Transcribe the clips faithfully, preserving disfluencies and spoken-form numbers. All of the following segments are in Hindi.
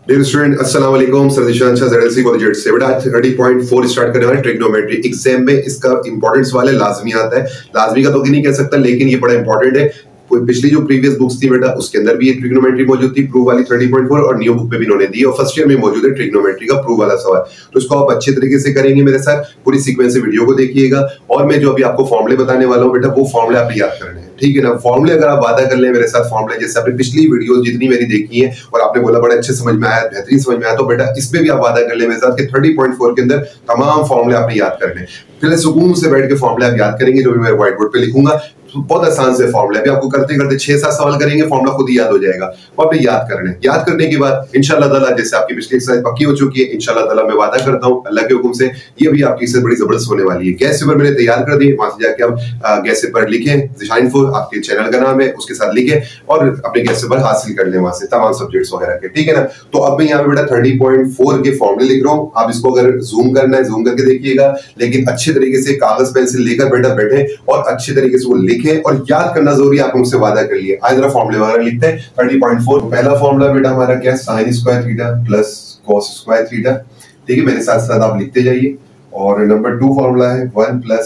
डियर स्टूडेंट अस्सलाम वालेकुम। Sir Dishan Shah ZLC college से बेटा आज तीस पॉइंट चार स्टार्ट करने वाले ट्रिग्नोमेट्री एग्जाम में इसका इंपॉर्टेंस वाले लाजमी आता है। लाजमी का तो नहीं कह सकता, लेकिन ये बड़ा इंपॉर्टेंट है। पिछली जो प्रीवियस बुक्स थी बेटा उसके अंदर भी ये ट्रिग्नोमेट्री मौजूद थी, प्रूव वाली तीस पॉइंट चार, और न्यू बुक में भी इन्होंने दी और फर्स्ट ईयर में मौजूद है ट्रिग्नोमेट्री का प्रूव वाला सवाल। तो इसको आप अच्छे तरीके से करेंगे मेरे साथ, पूरी सीक्वेंस से वीडियो को देखिएगा। और मैं जो अभी आपको फॉर्मुले बताने वाला हूँ बेटा, वो फॉर्मुले आप याद करने हैं, ठीक है ना। फॉर्मुले अगर आप वादा कर ले मेरे साथ फॉर्मुले, जैसे आपने पिछली वीडियो जितनी मेरी देखी है और आपने बोला बड़ा अच्छे समझ में आया, बेहतरीन समझ में आया, तो बेटा इसमें भी आप वादा कर ले मेरे साथ कि तीस पॉइंट चार के अंदर तमाम फॉर्मुले आपने याद करने। फिर सुकून से बैठ के फॉर्मुले आप याद करेंगे, जो भी मैं व्हाइट बोर्ड पे लिखूंगा। तो बहुत आसान से फॉर्मुला अभी आपको करते करते छह सात सवाल करेंगे, फॉर्मुला खुद ही याद हो जाएगा। वो आपने याद करने याद करने के बाद इंशाल्लाह ताला, जैसे आपकी पिछली एक्सरसाइज पक्की हो चुकी है, इंशाल्लाह ताला मैं वादा करता हूं अल्लाह के हुक्म से ये भी आपकी एक्सरसाइज बड़ी जबरदस्त होने वाली है। गैस पेपर मैंने तैयार कर दिए, वहां से जाके आप गैस पेपर लिखें, दिशाइन फॉर आपके चैनल का नाम है, उसके साथ लिखें और अपने गैस पेपर हासिल कर लें वहां से तमाम सब्जेक्ट्स वगैरह के, ठीक है ना। तो अब मैं यहाँ पे बेटा तीस पॉइंट चार के फॉर्मुले लिख रहा हूँ। आप इसको अगर जूम करना है जूम करके देखिएगा, लेकिन अच्छे तरीके से कागज पेंसिल लेकर बेटा बैठे और अच्छे तरीके से वो लिखें और याद जरूरी आपने मुझसे वादा कर लिया। आज जरा फॉर्मूले वगैरह लिखते हैं। तीस पॉइंट चार पहला फॉर्मूला बेटा हमारा क्या है, sin square theta plus cos square theta, ठीक है। मेरे साथ साथ आप लिखते जाइए। और नंबर टू फॉर्मूला है one plus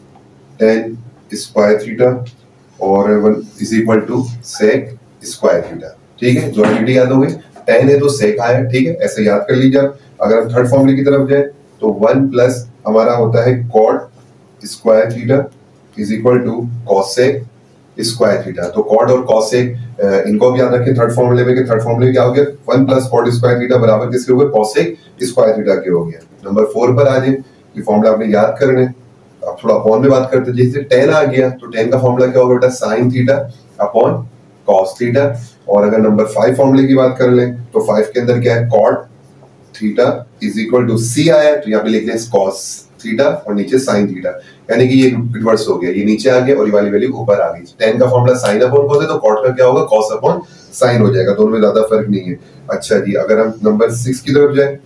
tan square theta और one is equal to sec square theta, ठीक है। जो आइडेंटिटी याद हो गई, टेन है तो sec आया, ठीक है, ऐसे याद कर लीजिए। अगर हम थर्ड फॉर्मूले की तरफ जाए तो वन प्लस हमारा होता है cot square theta is equal to cos sec square theta. तो कॉट और कॉस से इनको भी याद रखें थर्ड फॉर्मूले में, कि थर्ड फॉर्मूले क्या हो गया, one plus cot square theta बराबर किसके हो गया, कॉस सेक स्क्वायर थीटा के हो गया। नंबर फोर पर आ जाए, ये फॉर्मूला आपने याद करना है। अब थोड़ा अपॉन में बात करते हैं, जैसे टेन आ गया तो टेन का फॉर्मूला क्या होगा बेटा, sine theta upon cos theta. और अगर नंबर फाइव फॉर्मूले की बात कर लें तो फाइव के अंदर क्या है, cot theta is equal to C आया, तो यहाँ पे लिख लें कॉस थीटा और नीचे साइन थीटा, यानी कि ये रिवर्स हो गया, ये नीचे आ गया और ये वाली वैल्यू ऊपर आ गई। टेन का फॉर्मूला साइन अपॉन कॉस है, तो कॉट का क्या होगा, कॉस अपॉन साइन हो जाएगा। दोनों में ज्यादा फर्क नहीं है। अच्छा जी, अगर हम नंबर सिक्स की तरफ जाए,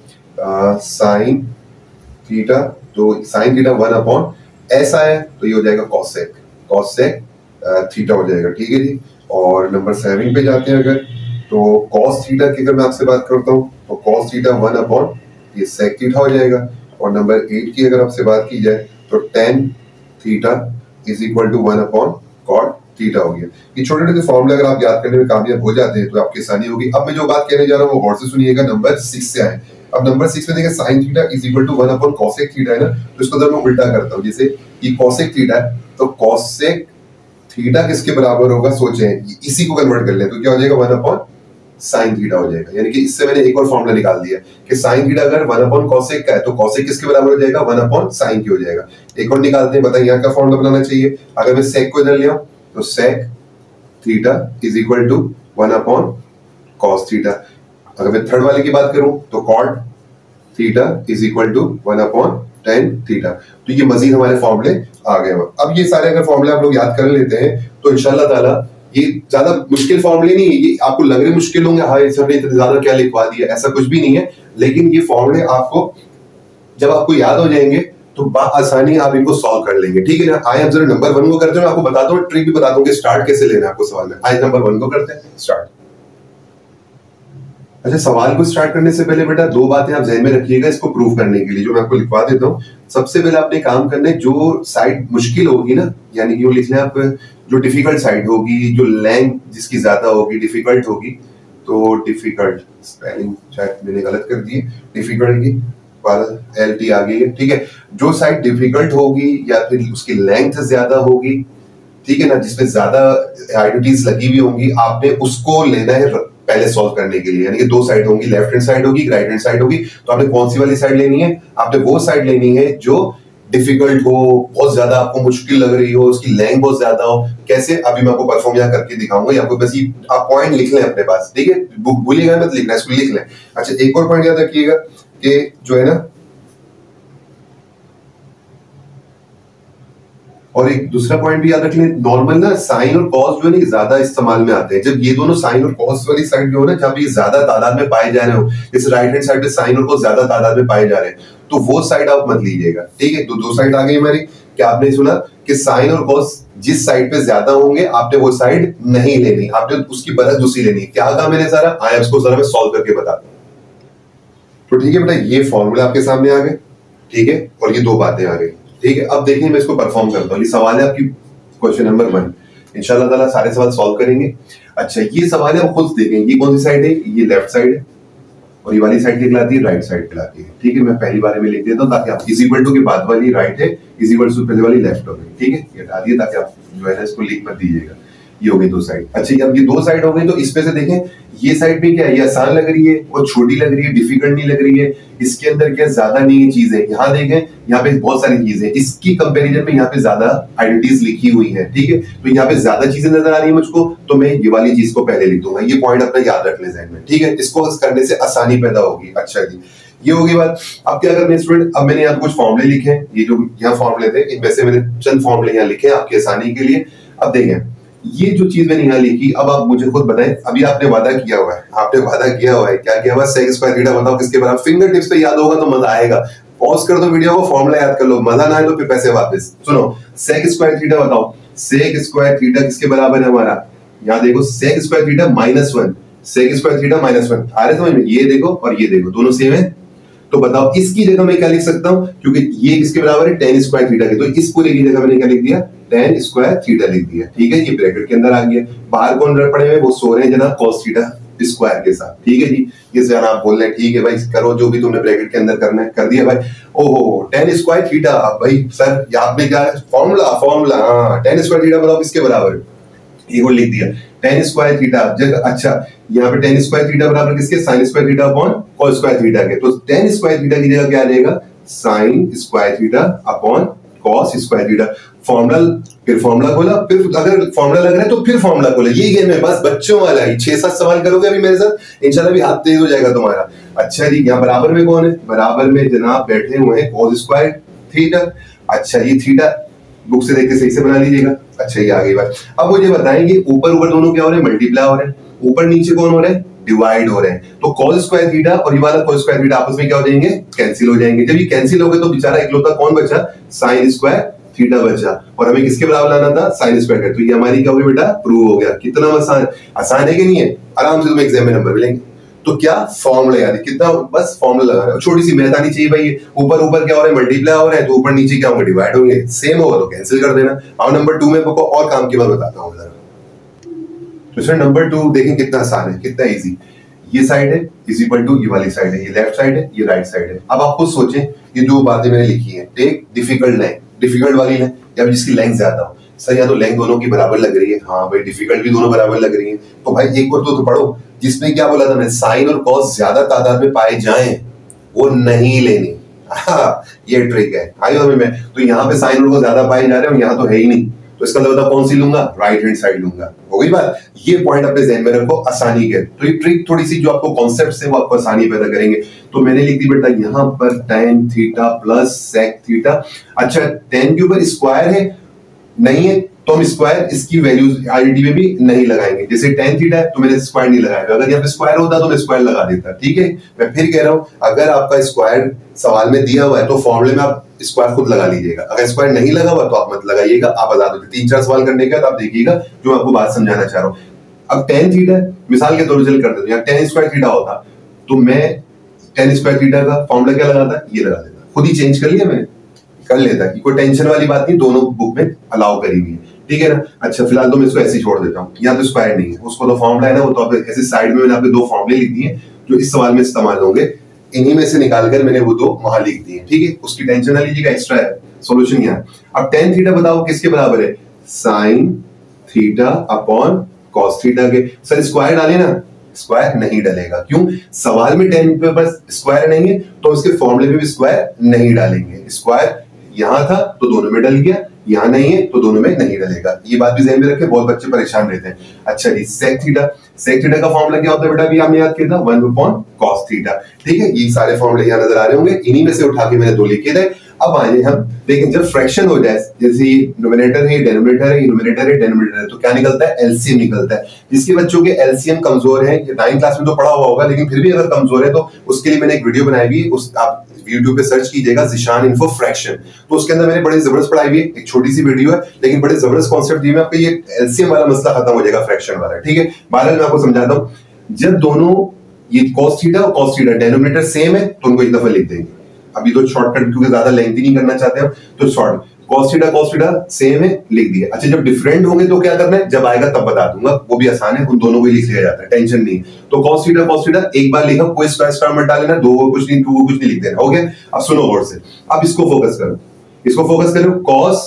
साइन थीटा, तो साइन थीटा वन अपॉन ऐसा है तो ये हो जाएगा cosec, cosec theta हो जाएगा, ठीक है जी। और नंबर सेवन पे जाते हैं, अगर तो कॉस थीटा की अगर मैं आपसे बात करता हूँ तो कॉस थीटा वन अपॉन ये सेक थीटा हो जाएगा। और नंबर एट की अगर आपसे बात की जाए तो tan theta is equal to one upon cot theta हो गया। ये छोटे छोटे फॉर्मूले अगर आप याद करने में कामयाब हो जाते हैं तो आपकी आसानी होगी। अब मैं जो बात कहने जा रहा हूँ वो गौर से सुनिएगा, नंबर सिक्स से आए। अब नंबर सिक्स में देखिए sine theta is equal to one upon cosec theta है ना, तो इसको अगर मैं उल्टा करता हूँ, जैसे ये कॉसेक थीटा है तो कॉसेक थीटा किसके बराबर होगा, सोचें, इसी को कन्वर्ट कर ले तो क्या हो जाएगा, वन अपॉन साइन थीटा हो जाएगा। यानी कि इससे मैंने एक और फॉर्मूला निकाल दिया कि साइन थीटा अगर वन अपॉन कॉसेक का है तो कॉसेक किसके बराबर हो जाएगा, वन अपॉन साइन की हो जाएगा। एक और निकालते हैं, बताइए यहाँ का फॉर्मूला बनाना चाहिए। अगर मैं सेक को इधर ले आऊं तो sec theta is equal to one upon cos theta. अगर मैं थर्ड वाले की बात करूं तो cot theta is equal to one upon tan theta. तो ये मजीद हमारे फॉर्मूले आ गए। अब ये सारे अगर फॉर्मूले आप लोग याद कर लेते हैं तो इंशाल्लाह ताला ये ज्यादा मुश्किल फॉर्मूले नहीं है। ये आपको लग रहे मुश्किल होंगे, हाँ इस सबने इतना ज्यादा क्या लिखवा दिया, ऐसा कुछ भी नहीं है। लेकिन ये फॉर्मूले आपको जब आपको याद हो जाएंगे तो आसानी आप इनको सॉल्व कर लेंगे, ठीक है ना। आए अब जरा नंबर वन को करते हैं, आपको बताता हूँ, ट्रिक भी बताता हूँ कि स्टार्ट कैसे लेना है आपको सवाल में। आज नंबर वन को करते हैं स्टार्ट। अच्छा, सवाल को स्टार्ट करने से पहले बेटा दो बातें आप ध्यान में रखिएगा इसको प्रूव करने के लिए, जो मैं आपको लिखवा देता हूँ। सबसे पहले आपने काम करना है, जो साइड मुश्किल होगी ना, यानी कि वो लिख लें आप, जो डिफिकल्ट साइड होगी, जो लेंथ जिसकी ज्यादा होगी, डिफिकल्ट होगी, तो डिफिकल्ट स्पेलिंग शायद मैंने गलत कर दी, डिफिकल्ट की एल टी आ गई है, ठीक है। जो साइड डिफिकल्ट होगी या फिर उसकी लेंथ ज्यादा होगी, ठीक है ना, जिसमें ज्यादा आइडेंटिटीज लगी हुई होंगी, आपने उसको लेना है पहले सॉल्व करने के लिए। यानी कि दो साइड होंगी, लेफ्ट हैंड साइड होगी, राइट हैंड साइड होगी, तो आपने कौन सी वाली साइड लेनी है, आपने वो साइड लेनी है जो डिफिकल्ट हो, बहुत ज्यादा आपको मुश्किल लग रही हो, उसकी लेंथ बहुत ज्यादा हो। कैसे, अभी मैं आपको परफॉर्म यहाँ करके दिखाऊंगा, या आपको बस ये आप पॉइंट लिख लें अपने पास, ठीक है, भूलिएगा मत लिखना, इसको लिख लें। अच्छा, एक और पॉइंट याद रखिएगा कि जो है ना, और एक दूसरा पॉइंट भी याद रख लें, नॉर्मल ना साइन और कॉस जो है ना ज्यादा इस्तेमाल में आते हैं। जब ये दोनों साइन और कॉस वाली साइड जो है ना, जब ये ज्यादा तादाद में पाए जा रहे हो, जैसे राइट हैंड साइड पे साइन और कॉस ज्यादा तादाद में पाए जा रहे हैं, तो वो साइड आप मत लीजिएगा, ठीक है। तो दो साइड आ गई हमारी। क्या आपने सुना कि साइन और कॉस जिस साइड पे ज्यादा होंगे आपने वो साइड नहीं लेनी, आपने उसकी बरस दूसरी लेनी है। क्या कहा मैंने सारा, आया उसको जरा मैं सॉल्व करके बताता हूँ। तो ठीक है बेटा, ये फॉर्मूला आपके सामने आ गए, ठीक है, और ये दो बातें आ गई, ठीक है। अब देखिए मैं इसको परफॉर्म करता हूँ। ये सवाल है आपकी क्वेश्चन नंबर वन, इंशाल्लाह ताला सारे सवाल सॉल्व करेंगे। अच्छा, ये सवाल है, आप खुद देखें, ये कौन सी साइड है, ये लेफ्ट साइड है, और ये वाली साइड कहलाती है राइट साइड कहलाती है, ठीक है। मैं पहली बार में लिख देता हूँ ताकि आप इज इक्वल टू के बाद वाली राइट है, इज इक्वल टू पहले वाली लेफ्ट हो गई, ठीक है। ये हटा दिए ताकि आप जो है ना इसको लिख मत दीजिएगा। ये हो गई दो साइड। अच्छा, अब ये दो साइड हो गई, तो इसमें से देखें ये साइड में क्या है, ये आसान लग रही है और छोटी लग रही है, डिफिकल्ट नहीं लग रही है। इसके अंदर क्या ज्यादा नहीं है चीजें, यहाँ देखें यहाँ पे बहुत सारी चीजें, इसकी कंपैरिजन में यहाँ पे ज्यादा आइडेंटिटीज लिखी हुई है, ठीक है। तो यहाँ पे ज्यादा चीजें नजर आ रही है मुझको, तो मैं ये वाली चीज को पहले लिख दूंगा। ये पॉइंट अपना याद रख ले ज़हन में, ठीक है। इसको करने से आसानी पैदा होगी। अच्छा जी, ये होगी बात। अब क्या करना है स्टूडेंट, अब मैंने यहाँ कुछ फॉर्मूले लिखे हैं, ये जो यहाँ फॉर्मूले थे इनमें से मैंने चंद फॉर्मूले यहाँ लिखे आपकी आसानी के लिए। अब देखें ये जो चीज मैंने यहाँ लिखी, अब आप मुझे खुद बताएं, अभी आपने वादा किया हुआ है, आपने वादा किया हुआ है, क्या किया हुआ है, सेक स्क्वायर थीटा बताओ किसके बराबर। फिंगर टिप्स पे याद होगा तो मजा आएगा, पॉज कर दो वीडियो को, फॉर्मूला याद कर लो, मजा ना आए तो फिर पैसे वापस। सुनो, सेक स्क्वायर थीटा बताओ, सेक स्क्वायर थीटा किसके बराबर है हमारा, यहाँ देखो sec square theta minus one, sec square theta minus one आ रहे समझ में, ये देखो और ये देखो दोनों सेम है। तो बताओ इसकी जगह मैं क्या लिख सकता हूं, क्योंकि ये किसके बराबर है, टेन स्क्वायर थीटा के, तो इस पूरे की जगह मैंने क्या लिख दिया, टेन स्क्वायर थीटा लिख दिया, ठीक है। ये ब्रैकेट के अंदर आ गया, बाहर कौन रह पड़े हुए, वो सो रहे हैं जनाब cos थीटा स्क्वायर के साथ, ठीक है जी। ये जनाब बोल रहे हैं ठीक है भाई करो जो भी तुमने ब्रैकेट के अंदर करना है, कर दिया भाई। ओहो, टेन स्क्वायर थीटा, भाई सर याद में क्या फॉर्मूला, फॉर्मूला हाँ, टेन स्क्वायर थीटा बताओ किसके बराबर है, ये को लिख दिया टेन स्क्वायर थीटा जगह। अच्छा, यहाँ पे टेन स्क्वायर थीटा बराबर किसके, sine square theta upon cos square theta के, तो टेन स्क्वायर थीटा की जगह क्या आ जाएगा, sine square theta upon cos square theta. Formula, फिर फॉर्मूला खोला, फिर अगर फॉर्मूला लग रहा है तो फिर फॉर्मूला खोला। ये गेम है, बस बच्चों वाला ही, छह सात सवाल करोगे अभी मेरे साथ, इंशाल्लाह भी हाथ तेज हो जाएगा तुम्हारा। अच्छा जी, यहाँ बराबर में कौन है, बराबर में जनाब बैठे हुए हैं कॉस स्क्वायर थीटा। अच्छा, ये थीटा बुक से देख के सही से बना लीजिएगा। अच्छा, ये आ गई बात। अब मुझे बताएंगे ऊपर ऊपर दोनों क्या हो रहे हैं, मल्टीप्लाई हो रहे हैं, ऊपर नीचे कौन हो रहे हैं, डिवाइड हो रहे हैं। तो cos स्क्वायर थीटा और ये वाला cos स्क्वायर थीटा आपस में क्या हो जाएंगे, कैंसिल हो जाएंगे। जब ये कैंसिल हो गए तो बेचारा इकलौता कौन बचा, sin स्क्वायर थीटा बचा, और हमें किसके बराबर लाना था, sin स्क्वायर का। तो ये हमारी क्या हो गई बेटा, प्रूव हो गया। कितना आसान, आसान है कि नहीं है, आराम से तुम्हें एग्जाम में नंबर मिलेंगे। तो क्या फॉर्मूला याद है, कितना बस फॉर्मूला लगा रहे हो, छोटी सी मेहनत आनी चाहिए भाई। ऊपर ऊपर क्या हो रहा है, मल्टीप्लाई हो रहा है, तो ऊपर नीचे क्या होंगे, डिवाइड होंगे। सेम होगा तो कैंसिल कर देना। अब नंबर टू में आपको और काम की बात बताता हूँ जरा। तो नंबर टू देखें कितना आसान है, कितना इजी। ये साइड है इज इक्वल टू ये वाली साइड है, ये लेफ्ट साइड है, ये राइट साइड है। अब आप खुद सोचें, ये जो बातें मैंने लिखी है, टेक डिफिकल्ट लाइन, डिफिकल्ट वाली लाइन या जिसकी लेंथ ज्यादा हो। सर या तो लेंथ दोनों की बराबर लग रही है, हाँ भाई डिफिकल्ट भी दोनों बराबर लग रही है, तो भाई एक और तो, तो पढ़ो जिसमें क्या बोला था मैं, साइन और कॉस ज्यादा तादाद में पाए जाएं वो नहीं लेनी। हाँ, ये ट्रिक है, आइए में। तो यहाँ पे साइन और कॉस ज्यादा पाए जा रहे हैं और यहाँ तो है ही नहीं, तो इसका मतलब कौन सी लूंगा, राइट हैंड साइड लूंगा। हो गई बात। ये पॉइंट अपने ध्यान में रखो आसानी के। तो ये ट्रिक थोड़ी सी जो आपको कॉन्सेप्ट है वो आपको आसानी पैदा करेंगे। तो मैंने लिख दी बेटा यहाँ पर tan theta plus sec theta. अच्छा, tan के ऊपर स्क्वायर है नहीं है तो हम स्क्वायर इसकी वैल्यूज आईडी में भी नहीं लगाएंगे। जैसे tan थीटा है तो मैंने स्क्वायर नहीं लगाया, अगर यहाँ पे स्क्वायर होता तो मैं स्क्वायर लगा देता, ठीक है। मैं फिर कह रहा हूँ, अगर आपका स्क्वायर सवाल में दिया हुआ है तो फॉर्मूले में आप स्क्वायर खुद लगा लीजिएगा, अगर स्क्वायर नहीं लगा हुआ तो आप मत लगाइएगा, आप आजाद होते। तीन चार सवाल करने का तो आप देखिएगा जो मैं आपको बात समझाना चाह रहा हूँ। अब tan थीटा मिसाल के तौर पर कर देते हैं, tan स्क्वायर थीटा होता तो मैं tan स्क्वायर थीटा का फॉर्मूला क्या लगाता, ये लगा देता, खुद ही चेंज कर लिया मैंने, कर लेता कि कोई टेंशन वाली बात नहीं, दोनों बुक में अलाउ करी हुई है, ठीक है ना। अच्छा, फिलहाल तो मैं इसको ऐसे ही छोड़ देता हूँ, यहाँ तो स्क्वायर नहीं है, उसको तो फॉर्मूला है ना, वो तो आप ऐसे साइड में मैंने आपके दो फॉर्मूले लिख दिए जो इस सवाल में इस्तेमाल होंगे, इन्हीं में से निकालकर मैंने वो दो वहां लिख दिए, ठीक है। उसकी टेंशन ना लीजिएगा, एक्स्ट्रा है सॉल्यूशन यहाँ। अब tan थीटा बताओ किसके बराबर है, sine theta upon cos theta के। सर स्क्वायर डाले ना, स्क्वायर नहीं डलेगा, क्यों, सवाल में tan पे बस स्क्वायर नहीं है तो उसके फॉर्मूले में भी स्क्वायर नहीं डालेंगे। स्क्वायर यहां था तो दोनों में डल गया, यहाँ नहीं है तो दोनों में नहीं डलेगा। ये बात भी ध्यान में रखें, बहुत बच्चे परेशान रहते हैं। अच्छा जी, sec थीटा, sec थीटा का फॉर्मूला क्या होता है बेटा, अभी आपने याद किया था, वन अपॉन cos थीटा, ठीक है। ये सारे फॉर्मूले यहाँ नजर आ रहे होंगे, इन्हीं में से उठा के मैंने दो लिखे थे। अब आइए हम देखें, जब फ्रैक्शन हो जाए, जैसे न्यूमरेटर है, डिनोमिनेटर है, न्यूमरेटर है, डिनोमिनेटर है, तो क्या निकलता है, एलसीएम निकलता है। जिसके बच्चों के एलसीएम कमजोर है, ये नाइन क्लास में तो पढ़ा हुआ होगा, लेकिन फिर भी अगर कमजोर है तो उसके लिए मैंने एक वीडियो बनाई हुई है, उस आप यूट्यूब पे सर्च कीजिएगा ज़िशान इन्फो फ्रैक्शन, तो उसके अंदर मैंने बड़ी जबरदस्त पढ़ाई हुई है। एक छोटी सी वीडियो है लेकिन बड़े जबरदस्त कॉन्सेप्ट दिए, आपको ये एलसीएम वाला मसला खत्म हो जाएगा फ्रैक्शन वाला, ठीक है। बहरहाल मैं आपको समझाता हूँ, जब दोनों ये cos थीटा और cos थीटा डेनोमिनेटर सेम है तो उनको एक दफा लिख देंगे। अभी तो शॉर्टकट क्योंकि ज्यादा लेंथी नहीं करना चाहते हम तो short cos theta cos theta same है लिख दिया। अच्छा जब डिफरेंट होंगे तो क्या करना है, जब आएगा तब बता दूंगा, वो भी आसान है, उन दोनों को ही लिख लिया जाता है, टेंशन नहीं। तो cos थीटा cos थीटा एक बार लिखा, कोई स्क्वायर स्क्वायर मत डाल लेना, दो को कुछ नहीं, टू को कुछ नहीं लिख देना, हो गया। अब सुनो गौर से, अब इसको फोकस करो, इसको फोकस करो, cos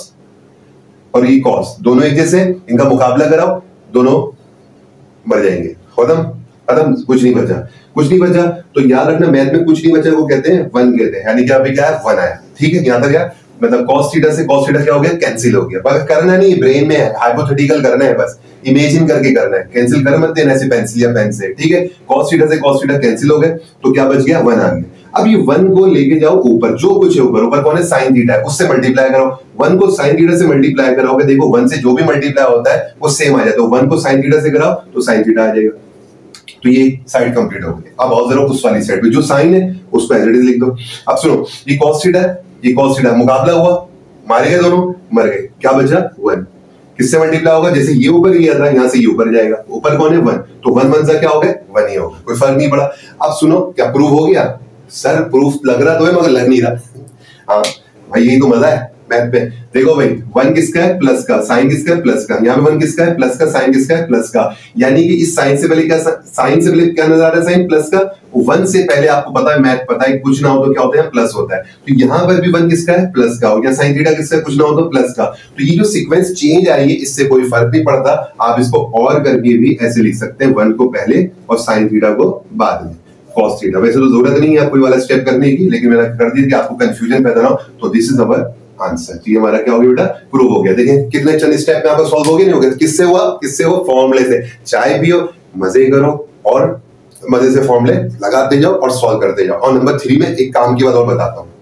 और ये cos दोनों एक जैसे, इनका मुकाबला कराओ, दोनों मर जाएंगे, खत्म खत्म, कुछ नहीं बचा, कुछ नहीं बचा। तो याद रखना मैथ में कुछ नहीं बचा को कहते हैं वन कहते हैं, यानी कि अभी क्या है वन आया, ठीक है। यहां तक यार मतलब cos थीटा से cos थीटा क्या हो गया, कैंसिल हो गया। पर करना नहीं, ब्रेन में है, हाइपोथेटिकल करना है, बस इमेजिन करके करना है, कैंसिल कर मत देना ऐसे पेंसिल या पेन से, ठीक है। cos थीटा से cos थीटा कैंसिल हो गए तो क्या बच गया, वन आ गया। अब ये वन को लेके जाओ ऊपर, जो कुछ है ऊपर, ऊपर कौन है, sin थीटा है, उससे मल्टीप्लाई करो। वन को sin थीटा से मल्टीप्लाई कराओगे, देखो वन से जो भी मल्टीप्लाई होता है वो सेम आ जाता है। वन को sin थीटा से कराओ तो sin थीटा आ जाएगा। तो ये साइड कंप्लीट हो गई। अब आओ जरा उस वाली साइड पे, जो साइन है उसको एज इट इज लिख दो। अब सुनो, ये cos थीटा है, ये cos थीटा, मुकाबला हुआ, मारे गए दोनों, मर गए, क्या बचा, वन। किससे मल्टीप्लाई होगा, जैसे ये ऊपर गया था यहाँ से ये ऊपर जाएगा, ऊपर कौन है, वन, तो वन वन सा क्या हो गया, वन ही होगा, कोई फर्क नहीं पड़ा। अब सुनो, क्या प्रूफ हो गया, सर प्रूफ लग रहा तो है मगर लग नहीं रहा। हाँ भाई यही तो मजा है मैथ पे। देखो भाई वन किसका है, प्लस का, साइन किसका है, प्लस का, यहाँ पे वन किसका है, प्लस का, साइन किसका है, प्लस का, यानी कि इस साइन से पहले क्या, साइन से पहले क्या नजर आ रहा है, साइन प्लस का। वन से पहले आपको पता है, मैथ पता है, कुछ ना हो तो क्या होता है, प्लस होता है। तो यहाँ पर भी वन किसका है, प्लस का, और यहाँ साइन थीटा किसका है, कुछ ना हो तो प्लस का। तो ये जो सीक्वेंस चेंज आई है इससे कोई फर्क नहीं पड़ता, आप इसको और करके भी ऐसे लिख सकते हैं, वन को पहले और साइन थीटा को बाद में, cos थीटा। वैसे तो जरूरत नहीं है कोई वाला स्टेप करने की, लेकिन मैंने कर दी कि आपको कंफ्यूजन पैदा ना हो। तो दिस इज अवर आंसर, ये हमारा क्या हो गया बेटा, प्रूव हो गया। देखिए कितने चंद स्टेप में आपका सॉल्व हो गया, नहीं हो गया, किससे हुआ, किससे हुआ, फॉर्मूले से। चाय पियो, मजे करो और मजे से फॉर्मूले लगाते जाओ और सॉल्व करते जाओ। और नंबर थ्री में एक काम की बात और बताता हूँ,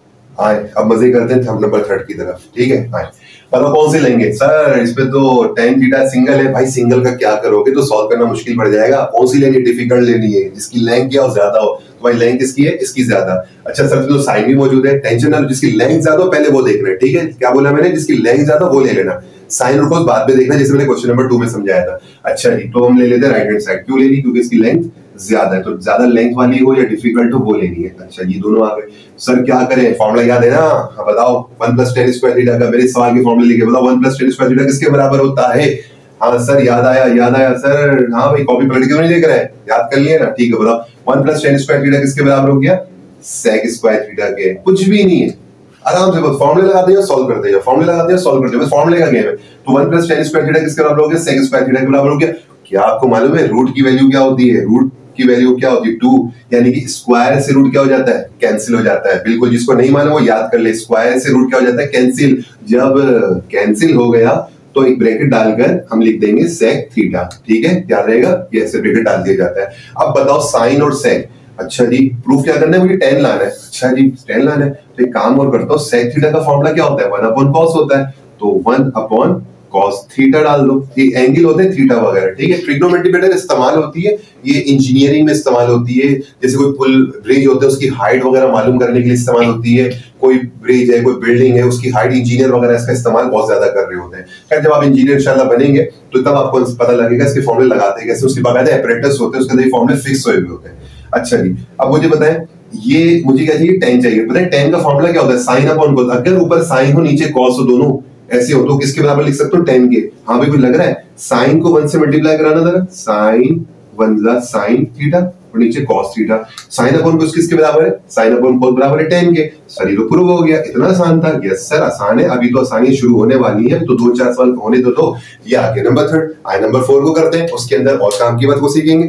आए अब मजे करते हैं हम नंबर थर्ड की तरफ, ठीक है। आए पता कौन से लेंगे, सर इसमें तो tan थीटा सिंगल है, भाई सिंगल का क्या करोगे, तो सॉल्व करना मुश्किल पड़ जाएगा। कौन सी लेनी, डिफिकल्ट लेनी है, जिसकी लेंथ क्या हो, ज्यादा हो। तो भाई लेंथ किसकी है, इसकी ज्यादा। अच्छा सर तो साइन भी मौजूद है, टेंशन ना लो, जिसकी लेंथ ज्यादा हो पहले वो देखना है, ठीक है। क्या बोला मैंने, जिसकी लेंथ ज्यादा वो ले लेना, साइन और cos बाद में देखना, जैसे मैंने क्वेश्चन नंबर टू में समझाया था। अच्छा जी, तो हम ले लेते हैं राइट हैंड साइड, क्यों लेनी, क्योंकि इसकी लेंथ ज्यादा है, तो ज्यादा लेंथ वाली हो या डिफिकल्ट हो वो लेनी है। अच्छा ये दोनों आ गए। सर क्या करें, फॉर्मूला याद है ना, हाँ बताओ, one plus tan square theta का, मेरे सवाल के फॉर्मूले लिखे, बताओ one plus tan square theta किसके बराबर होता है। हाँ सर याद आया, याद आया सर, हाँ भाई कॉपी पलट के नहीं देख रहे हैं, याद कर लिए ना, ठीक है। बताओ one plus tan square theta किसके बराबर हो गया, सेक स्क्वायर थीटा के। कुछ भी नहीं है, आराम से बस फॉर्मूले लगाते जाओ, सॉल्व करते जाओ, फॉर्मूले लगाते जाओ, सॉल्व करते जाओ, बस फॉर्मूले का गेम है। तो one plus tan square theta किसके बराबर हो गया, सेक स्क्वायर थीटा के बराबर हो गया। क्या आपको मालूम है रूट की वैल्यू क्या होती है, रूट की वैल्यू क्या होती है, टू, यानी कि स्क्वायर से रूट क्या हो जाता है, कैंसिल हो जाता है। बिल्कुल, जिसको नहीं मालूम वो याद कर ले, स्क्वायर से रूट क्या हो जाता है, कैंसिल। जब कैंसिल हो गया तो एक ब्रैकेट डालकर हम लिख देंगे सेक थीटा, ठीक है, याद रहेगा, ये ऐसे ब्रैकेट डाल दिया जाता है। अब बताओ साइन और सेक, अच्छा जी प्रूफ क्या करना है, मुझे टेन लाना है। अच्छा जी टेन लाना है, तो एक काम और करता हूँ, सेक थीटा का फॉर्मूला क्या होता है, वन अपॉन कॉस होता है, तो वन अपॉन कॉस थीटा डाल दो। ये एंगल होते हैं थीटा वगैरह, ठीक है। ट्रिग्नोमेट्री बेटा इस्तेमाल होती है, ये इंजीनियरिंग में इस्तेमाल होती है, जैसे कोई पुल ब्रिज होते हैं उसकी हाइट वगैरह मालूम करने के लिए इस्तेमाल होती है। कोई ब्रिज है, कोई बिल्डिंग है, उसकी हाइट इंजीनियर वगैरह इसका इस्तेमाल बहुत ज्यादा कर रहे होते हैं। खैर जब आप इंजीनियर इंशाल्लाह बनेंगे तो तब आपको पता लगेगा इसके फॉर्मूले लगाते हैं कैसे, उसके बाकायदा एपरेटस होते हैं, उसके अंदर फॉर्मूले फिक्स हुए होते हैं। अच्छा जी, अब मुझे बताएं, ये मुझे क्या चाहिए, टेन चाहिए। पता है टेन का फॉर्मूला क्या होता है, साइन अपॉन कॉस। अगर ऊपर साइन हो नीचे कॉस हो, दोनों ऐसे हो तो किसके बराबर लिख सकते हो, टेन के। हाँ भाई कुछ लग रहा है, साइन को वन से मल्टीप्लाई कराना जरा, साइन वन जा साइन थीटा और नीचे cos theta. Sine upon cos किसके बराबर है, साइन अपॉन कॉस बराबर है टेन के। सर ये तो प्रूव हो गया, इतना आसान था। यस सर आसान है, अभी तो आसानी शुरू होने वाली है, तो दो चार साल होने तो दो। ये आगे नंबर थर्ड, आए नंबर फोर को करते हैं, उसके अंदर और काम की बात को सीखेंगे।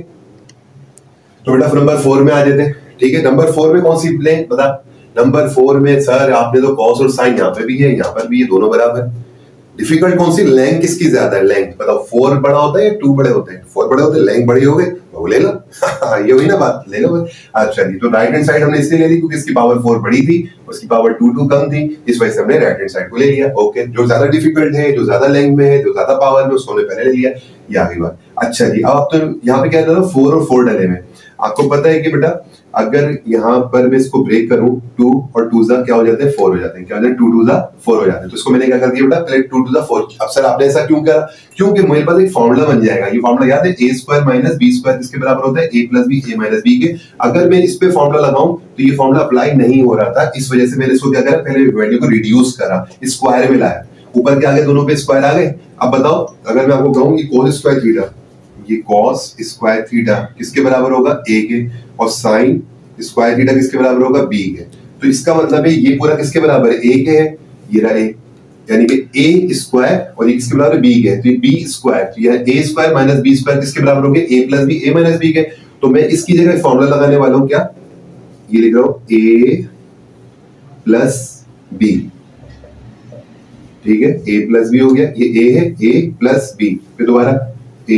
तो बेटा नंबर फोर में आ जाते हैं, ठीक है। नंबर फोर में कौन सी लें बता, नंबर फोर में सर आपने तो कॉस और साइन यहाँ पे भी है, यहाँ पर भी ये दोनों बराबर। डिफिकल्ट कौन सी, लेंथ किसकी ज्यादा है, लेंथ बताओ, फोर बड़ा होता है या टू बड़े होते हैं, फोर बड़े होते हैं, लेंथ बड़ी हो गई वो ले लो ये हुई ना बात, ले लो। अच्छा जी, तो राइट हैंड साइड हमने इसलिए ले ली क्योंकि इसकी पावर फोर बड़ी थी, उसकी पावर टू टू कम थी, इस वजह से हमने राइट हैंड साइड को ले लिया। ओके, जो ज्यादा डिफिकल्ट है, जो ज्यादा लेंथ में है, जो ज्यादा पावर में, उसको हमने पहले ले लिया, ये आगे बात। अच्छा जी, अब तो यहाँ पे क्या था, फोर और फोर डले में। आपको पता है कि बेटा अगर यहाँ पर मैं इसको ब्रेक करूं, टू और टू जा क्या हो जाते हैं, फोर हो जाते हैं। क्या हो जाते हैं, टू टू जा फोर हो जाते हैं। तो इसको मैंने क्या कर दिया बेटा, पहले टू टू जा फोर। अब सर आपने ऐसा क्यों करा? क्योंकि मेरे पास एक फॉर्मूला बन जाएगा। ये फॉर्मूला याद है, A square minus B square किसके बराबर होता है, A plus B, A minus B के। अगर मैं इस पे फॉर्मूला लगाऊं तो ये फॉर्मूला अप्लाई नहीं हो रहा था, इस वजह से मैंने इसको क्या करा, पहले वैल्यू को रिड्यूस करा, स्क्वायर में लाया, ऊपर के आगे दोनों पे स्क्वायर आ गए। अब बताओ अगर मैं आपको कहूं कि cos स्क्वायर थीटा, ये cos स्क्वायर थीटा किसके बराबर होगा, a के, और sin स्क्वायर थीटा किसके बराबर होगा, b के। तो इसका मतलब है ये पूरा किसके बराबर है, a के है, ये रहा a, यानी कि a स्क्वायर और ये किसके बराबर है, b के। तो ये b स्क्वायर, तो ये a square minus b square किसके बराबर हो गया, a plus b, a minus b के। तो मैं इसकी जगह फॉर्मूला लगाने वाला हूं, क्या ये लिख रहा हूं, a प्लस b, ठीक है, a प्लस बी हो गया, ये a है, a प्लस बी, फिर दोबारा a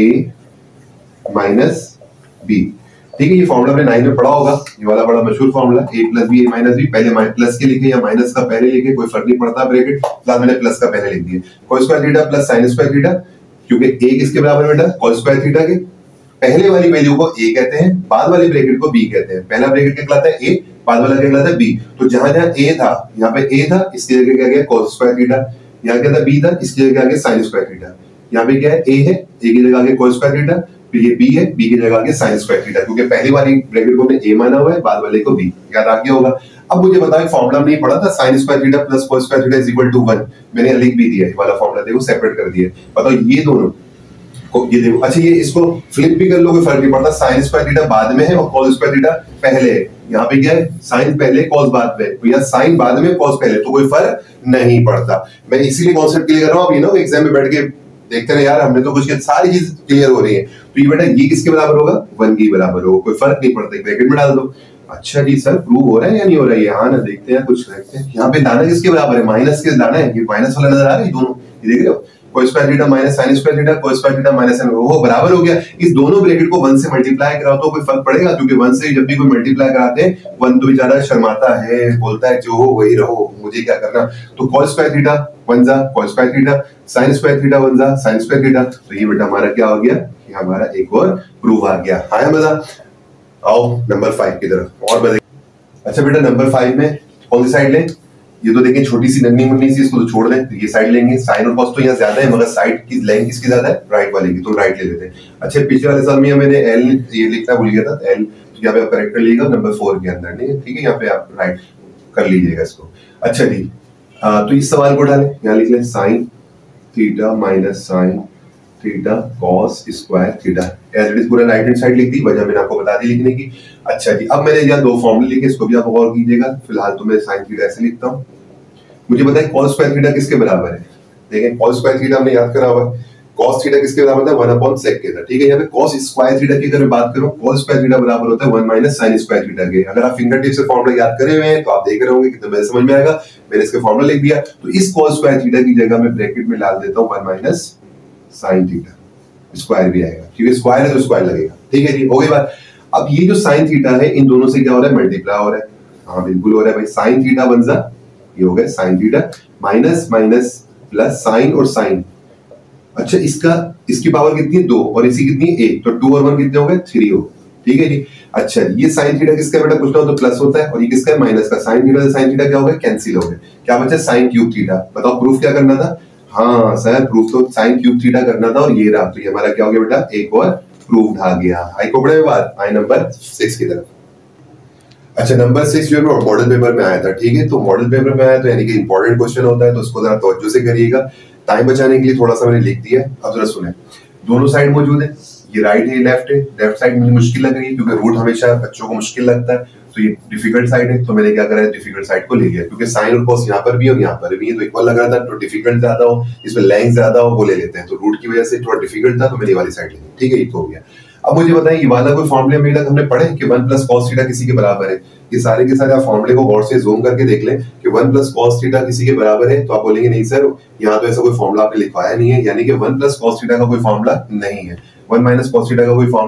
माइनस बी, ठीक है। ये फॉर्मूला आपने नाइन में पढ़ा होगा, ये वाला बड़ा मशहूर formula, a plus B, a minus B. पहले प्लस के लिखे या माइनस का पहले लिखे, कोई फर्क नहीं पड़ता, ब्रैकेट फिलहाल मैंने प्लस का पहले लिख दिया। cos square theta plus sin square theta, क्योंकि a किसके बराबर बेटा, cos स्क्वायर थीटा के। पहले वाली वैल्यू को a कहते हैं, बाद वाली ब्रैकेट को b कहते हैं। पहला ब्रैकेट क्या कहलाता है, a, बाद वाला क्या कहलाता है b। तो जहां जहां a था, यहाँ पे a था, इसकी जगह क्या गया, cos स्क्वायर थीटा। यहाँ क्या था, b था, इसकी जगह आगे sin स्क्वायर थीटा। यहाँ पे क्या है, a है, a की जगह आगे cos स्क्वायर थीटा, फिर ये b है, b की जगह आगे sin स्क्वायर थीटा, क्योंकि पहली वाली ब्रैकेट को हमने a माना हुआ है, बाद वाले को b। याद आ गया होगा। अब मुझे बताओ, फॉर्मूला नहीं पढ़ा था, sin square theta plus cos square theta is equal to one, मैंने लिख भी दिया है वाला फॉर्मूला, देखो सेपरेट कर दिया। बताओ ये दोनों को, ये देखो, अच्छा ये इसको फ्लिप भी कर लो, कोई फर्क नहीं पड़ता। sin स्क्वायर थीटा बाद में है और cos स्क्वायर थीटा पहले है। यहाँ पे क्या है, sin पहले cos बाद में, तो यहाँ sin बाद में cos पहले, तो कोई फर्क नहीं पड़ता। मैं इसीलिए कॉन्सेप्ट क्लियर कर रहा हूं, अभी ना एग्जाम में बैठ के देखते रहे यार, हमने तो कुछ सारी चीज क्लियर हो रही है। तो ये बेटा ये किसके बराबर होगा, वन के बराबर होगा, कोई फर्क नहीं पड़ता, ब्रैकेट में डाल दो। अच्छा जी सर प्रूव हो रहा है या नहीं हो रहा है, हाँ ना, देखते हैं कुछ देखते हैं। यहाँ पे दाना किसके बराबर है, माइनस के दाना है, ये माइनस वाला नजर आ रहा है, दोनों ये देख रहे हो, cos square theta minus sin square theta, cos square theta minus sin, वो बराबर हो गया। इस दोनों ब्रैकेट को वन से मल्टीप्लाई कराओ तो कोई फर्क पड़ेगा, क्योंकि वन से जब भी कोई मल्टीप्लाई कराते हैं, वन तो बेचारा शर्माता है, बोलता है जो हो वही रहो, मुझे क्या करना। तो cos स्क्वायर थीटा वन जा cos square theta, sin square theta one जा sin स्क्वायर थीटा। तो ये बेटा हमारा क्या हो गया, ये हमारा एक और प्रूफ आ गया। आया मजा? आओ नंबर फाइव की तरफ और बढ़े। अच्छा बेटा नंबर फाइव में कौन सी साइड लें, ये तो देखें छोटी सी नन्ही मुन्नी सी, इसको तो छोड़ दें, तो ये साइड लेंगे। साइन और कॉस तो यहाँ ज्यादा है, मगर साइड की लेंथ किसकी ज्यादा है, राइट वाले की, तो राइट ले लेते हैं। अच्छा पिछले वाले साल में मैंने एल ये लिखना भूल गया था, एल तो यहाँ पे आप करेक्ट कर लीजिएगा नंबर फोर के अंदर, नहीं ठीक है, यहाँ पे आप राइट कर लीजिएगा इसको। अच्छा जी, तो इस सवाल को डालें, यहाँ लिख लें sine theta minus sine theta cos square theta, as it is पूरा राइट हैंड साइड लिख दी, वजह मैंने आपको बता दी लिखने की। अच्छा जी, अब मैंने यहाँ दो फॉर्मूले लिखे, इसको भी आप गौर कीजिएगा। फिलहाल तो मैं साइन थीटा ऐसे लिखता हूँ। मुझे बताइए cos स्क्वायर थीटा किसके बराबर है, देखें cos स्क्वायर थीटा हमने याद करा हुआ है, cos थीटा किसके बराबर था, वन अपॉन सेक के था, ठीक है। यहाँ पे cos स्क्वायर थीटा की अगर मैं बात करूं, cos स्क्वायर थीटा बराबर होता है one minus sin square theta के। अगर आप फिंगर टिप से फॉर्मूला याद करे हुए हैं तो आप देख रहे होंगे कितना समझ में आएगा। मैंने इसका फॉर्मूला लिख दिया, तो इस cos स्क्वायर थीटा की जगह मैं ब्रैकेट में डाल देता हूं one minus sin theta, square भी आएगा क्योंकि स्क्वायर है तो स्क्वायर लगेगा, ठीक है जी, हो गई बात। अब ये जो sin थीटा है, इन दोनों से क्या हो रहा है, मल्टीप्लाई हो रहा है। हाँ बिल्कुल हो रहा है भाई, sin थीटा बन जा, ये हो गया sin theta minus minus plus sin और sin। अच्छा इसका इसकी पावर कितनी है, दो, और इसी कितनी है, एक, तो टू और वन कितने हो गए, थ्री हो, ठीक है जी। अच्छा ये sin थीटा किसका बेटा, कुछ ना हो तो प्लस होता है, और ये किसका है, माइनस का। sin थीटा से sin थीटा क्या हो गया, कैंसिल हो गया, क्या बचा, sin क्यूब थीटा। बताओ प्रूफ क्या करना था, हाँ सर प्रूफ तो sin क्यूब थीटा करना था, और ये रहा, तो ये हमारा क्या हो गया बेटा, एक और प्रूफ आ गया। आई को बड़े बात, आई नंबर सिक्स की तरफ। अच्छा नंबर सिक्स जो है मॉडल पेपर में आया था, ठीक है, तो मॉडल पेपर में आया तो यानी कि इंपॉर्टेंट क्वेश्चन होता है, तो उसको जरा तवज्जो से करिएगा। टाइम बचाने के लिए थोड़ा सा मैंने लिख दिया, अब जरा सुने। दोनों साइड मौजूद है, ये राइट है, लेफ्ट है। लेफ्ट साइड मुझे मुश्किल लग रही है क्योंकि रूट हमेशा बच्चों को मुश्किल लगता है, तो ये डिफिकल्ट साइड है, तो मैंने क्या करा है, डिफिकल्ट साइड को ले लिया, क्योंकि साइन और कॉस यहाँ पर भी और यहाँ पर भी है, तो इक्वल लग रहा था, तो डिफिकल्ट ज्यादा हो, इसमें लेंथ ज्यादा हो, वो ले लेते हैं। तो रूट की वजह से थोड़ा डिफिकल्ट था, तो मैंने वाली साइड ली, ठीक है, ये तो हो गया। अब मुझे बताएं, ये वाला कोई फॉर्मूले में हमने पढ़े कि वन प्लस कॉस थीटा किसी के बराबर है। ये सारे के सारे आप फॉर्मूले को गौर से जूम करके देख लें कि वन प्लस कॉस थीटा किसी के बराबर है, तो आप बोलेंगे नहीं सर यहाँ तो ऐसा कोई फॉर्मूला आपने लिखवाया नहीं है, यानी कि वन प्लस कॉस थीटा का कोई फॉर्मूला नहीं है, वन माइनस कॉस थीटा का कोई फॉर्मूला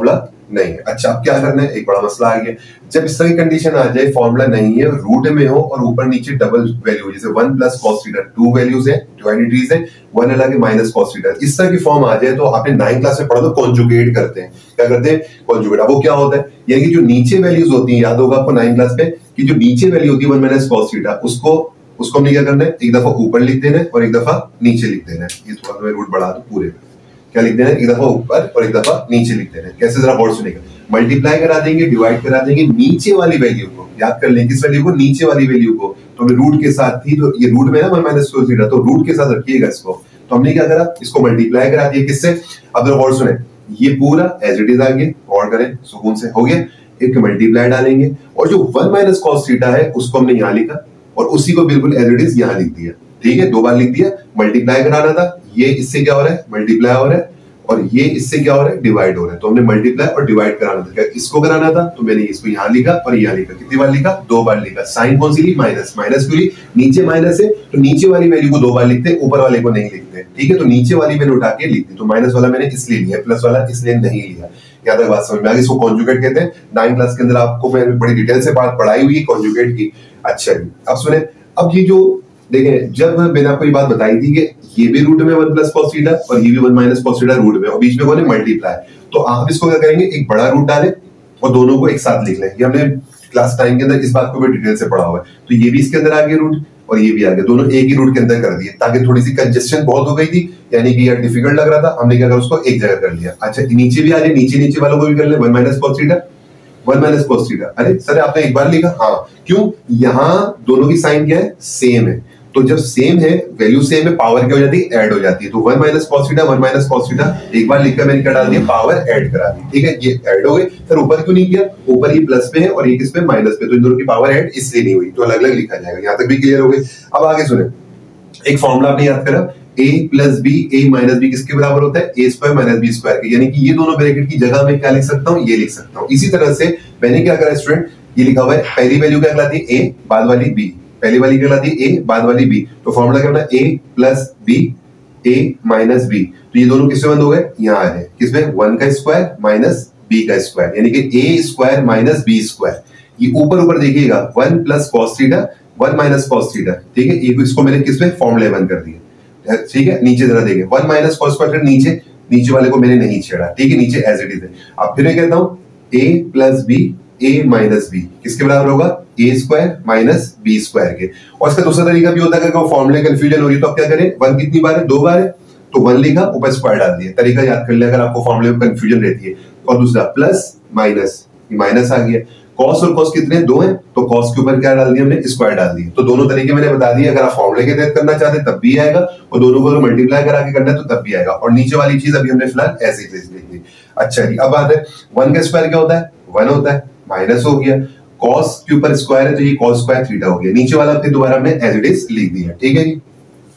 नहीं है। अच्छा, अब क्या करना है, एक बड़ा मसला आ गया। जब इस तरह की कंडीशन आ जाए, फॉर्मूला नहीं है, रूट में हो और ऊपर नीचे डबल वैल्यू, जैसे one plus cos theta, two values है, टू एंटिटीज है, वन अलग है माइनस कॉस थीटा, इस तरह की फॉर्म आ जाए तो आपने नाइन क्लास में पढ़ा तो कॉन्जुगेट करते हैं। क्या करते हैं? कॉन्जुगेट। अब वो क्या होता है, यानी कि जो नीचे वैल्यूज होती है, याद होगा आपको नाइन क्लास में कि जो नीचे वैल्यू होती है वन माइनस कॉस थीटा, उसको उसको हमने क्या करना है, एक दफा ऊपर लिख देना है और एक दफा नीचे लिख देना है। ये थोड़ा मैं रूट बढ़ा दूं पूरे, क्या लिख देना है, एक दफा ऊपर और एक दफा नीचे लिख देना है। कैसे, जरा गौर सुनिएगा। मल्टीप्लाई करा देंगे, डिवाइड करा देंगे नीचे वाली वैल्यू को, याद कर लें किस वैल्यू को, नीचे वाली वैल्यू को। तो हमें रूट के साथ थी, तो ये रूट में ना वन माइनस कॉस थीटा, तो रूट के साथ रखिएगा इसको। तो हमने क्या करा, इसको मल्टीप्लाई करा दिया किससे, अब जरा गौर सुने, ये पूरा एज इट इज आ गया, गौर करें सुकून से, हो गया। एक मल्टीप्लाई डालेंगे और जो वन माइनस कॉस थीटा है उसको हमने यहाँ लिखा और उसी को बिल्कुल एज इट इज यहाँ लिख दिया। ठीक है, दो बार लिख दिया। मल्टीप्लाई कराना था, ये इससे क्या हो रहा है, मल्टीप्लाई हो रहा है, और ये इससे क्या हो रहा है, डिवाइड हो रहा है। तो हमने मल्टीप्लाई और डिवाइड कराना था, क्या इसको कराना था, तो मैंने इसको यहाँ लिखा और यहाँ लिखा। कितनी बार लिखा, दो बार लिखा। साइन कौन सी ली, माइनस। माइनस क्यों ली, नीचे माइनस है तो नीचे वाली वैल्यू को दो बार लिखते हैं, ऊपर वाले को नहीं लिखते। ठीक है, तो नीचे वाली मैंने उठा के लिख दी। तो माइनस वाला मैंने इसलिए लिया, प्लस वाला इसलिए नहीं लिया। याद है, बात समझ में आ गई। इसको कॉन्जुगेट कहते हैं। नाइन क्लास के अंदर आपको मैंने बड़ी डिटेल से बात पढ़ाई हुई है कॉन्जुगेट की। अच्छा जी, अब सुने, अब ये जो देखें, जब मैंने आपको ये बात बताई थी कि ये भी रूट में वन प्लस कॉस थीटा और ये भी one minus cos theta root में, और बीच में कौन है, मल्टीप्लाई, तो आप इसको क्या करेंगे, एक बड़ा रूट डालें और दोनों को एक साथ लिख लें। ये हमने क्लास टाइम के अंदर इस बात को भी डिटेल से पढ़ा हुआ है। तो ये भी इसके अंदर आ गया रूट और ये भी आ गया, दोनों एक ही रूट के अंदर कर दिए, ताकि थोड़ी सी कंजेस्शन बहुत हो गई थी, यानी कि यार डिफिकल्ट लग रहा था, हमने क्या करा, उसको एक जगह कर लिया। अच्छा, नीचे भी आ जाए, नीचे नीचे वालों को भी कर ले, one minus cos theta, one minus cos theta. अरे सर आपने एक बार लिखा, हाँ क्यों, यहाँ दोनों की साइन क्या है, सेम है। तो जब सेम है, वैल्यू सेम है, पावर क्या हो जाती है, ऐड हो जाती है। तो one minus cos theta, one minus cos theta, एक बार लिखकर मैंने क्या डाल दिया, पावर ऐड करा दी। ठीक है, ये ऐड हो गए। फिर ऊपर क्यों नहीं किया, ऊपर ये प्लस पे है और ये किस पे, माइनस पे, तो इन दोनों की पावर ऐड इसलिए नहीं हुई, तो अलग अलग लिखा जाएगा। यहाँ तक भी क्लियर हो गई। अब आगे सुने, एक फॉर्मूला आपने याद करा, a plus B, A minus B किसके बराबर होता है, A square minus B square के, यानी कि ये दोनों ब्रैकेट की जगह में क्या लिख सकता हूँ, ये लिख सकता हूँ। इसी तरह से मैंने क्या करा स्टूडेंट, ये लिखा हुआ है, पहली वैल्यू क्या कहलाती है, a, बाद वाली b, पहली वाली क्या कहलाती है, a, बाद वाली b, तो फॉर्मूला क्या होता है, a plus b, a minus b, तो ये दोनों किससे बंद हो गए, यहाँ आ रहे, किसमें, वन का स्क्वायर माइनस b का स्क्वायर, यानी कि a square minus b square. ये ऊपर ऊपर देखिएगा, one plus cos theta, one minus cos theta. ठीक है, ये इसको मैंने किसमें, फॉर्मूले बंद कर दिए। ठीक है, नीचे जरा देखिए, वन माइनस कॉस स्क्वायर, नीचे नीचे वाले को मैंने नहीं छेड़ा। ठीक है, नीचे एज इट इज है। अब फिर मैं कहता हूं a plus B, A minus B किसके बराबर होगा, A square minus B square के। और इसका दूसरा तरीका भी होता है कि फॉर्मूले कंफ्यूजन हो रही है तो अब क्या करें, वन कितनी बार है, दो बार है, तो वन लिखा ऊपर स्क्वायर डाल दिया। तरीका याद कर लिया अगर आपको फॉर्मूले में कंफ्यूजन रहती है। और दूसरा प्लस माइनस, ये माइनस आ गया, कॉस और कॉस कितने, दो हैं, तो कॉस के ऊपर क्या डाल दिया हमने, स्क्वायर डाल दिया। तो दोनों तरीके मैंने बता दिए, अगर आप फॉर्मूले के तहत करना चाहते हैं तब भी आएगा, और दोनों को मल्टीप्लाई करा के करना है तो तब भी आएगा। और नीचे वाली चीज अभी हमने फिलहाल ऐसे ही लिख दी। अच्छा जी, अब बात है, वन का स्क्वायर क्या होता है, वन होता है, माइनस हो गया, कॉस के ऊपर स्क्वायर है तो ये कॉस स्क्वायर थीटा हो गया। नीचे वाला फिर दोबारा हमने एज इट इज लिख दिया। ठीक है जी,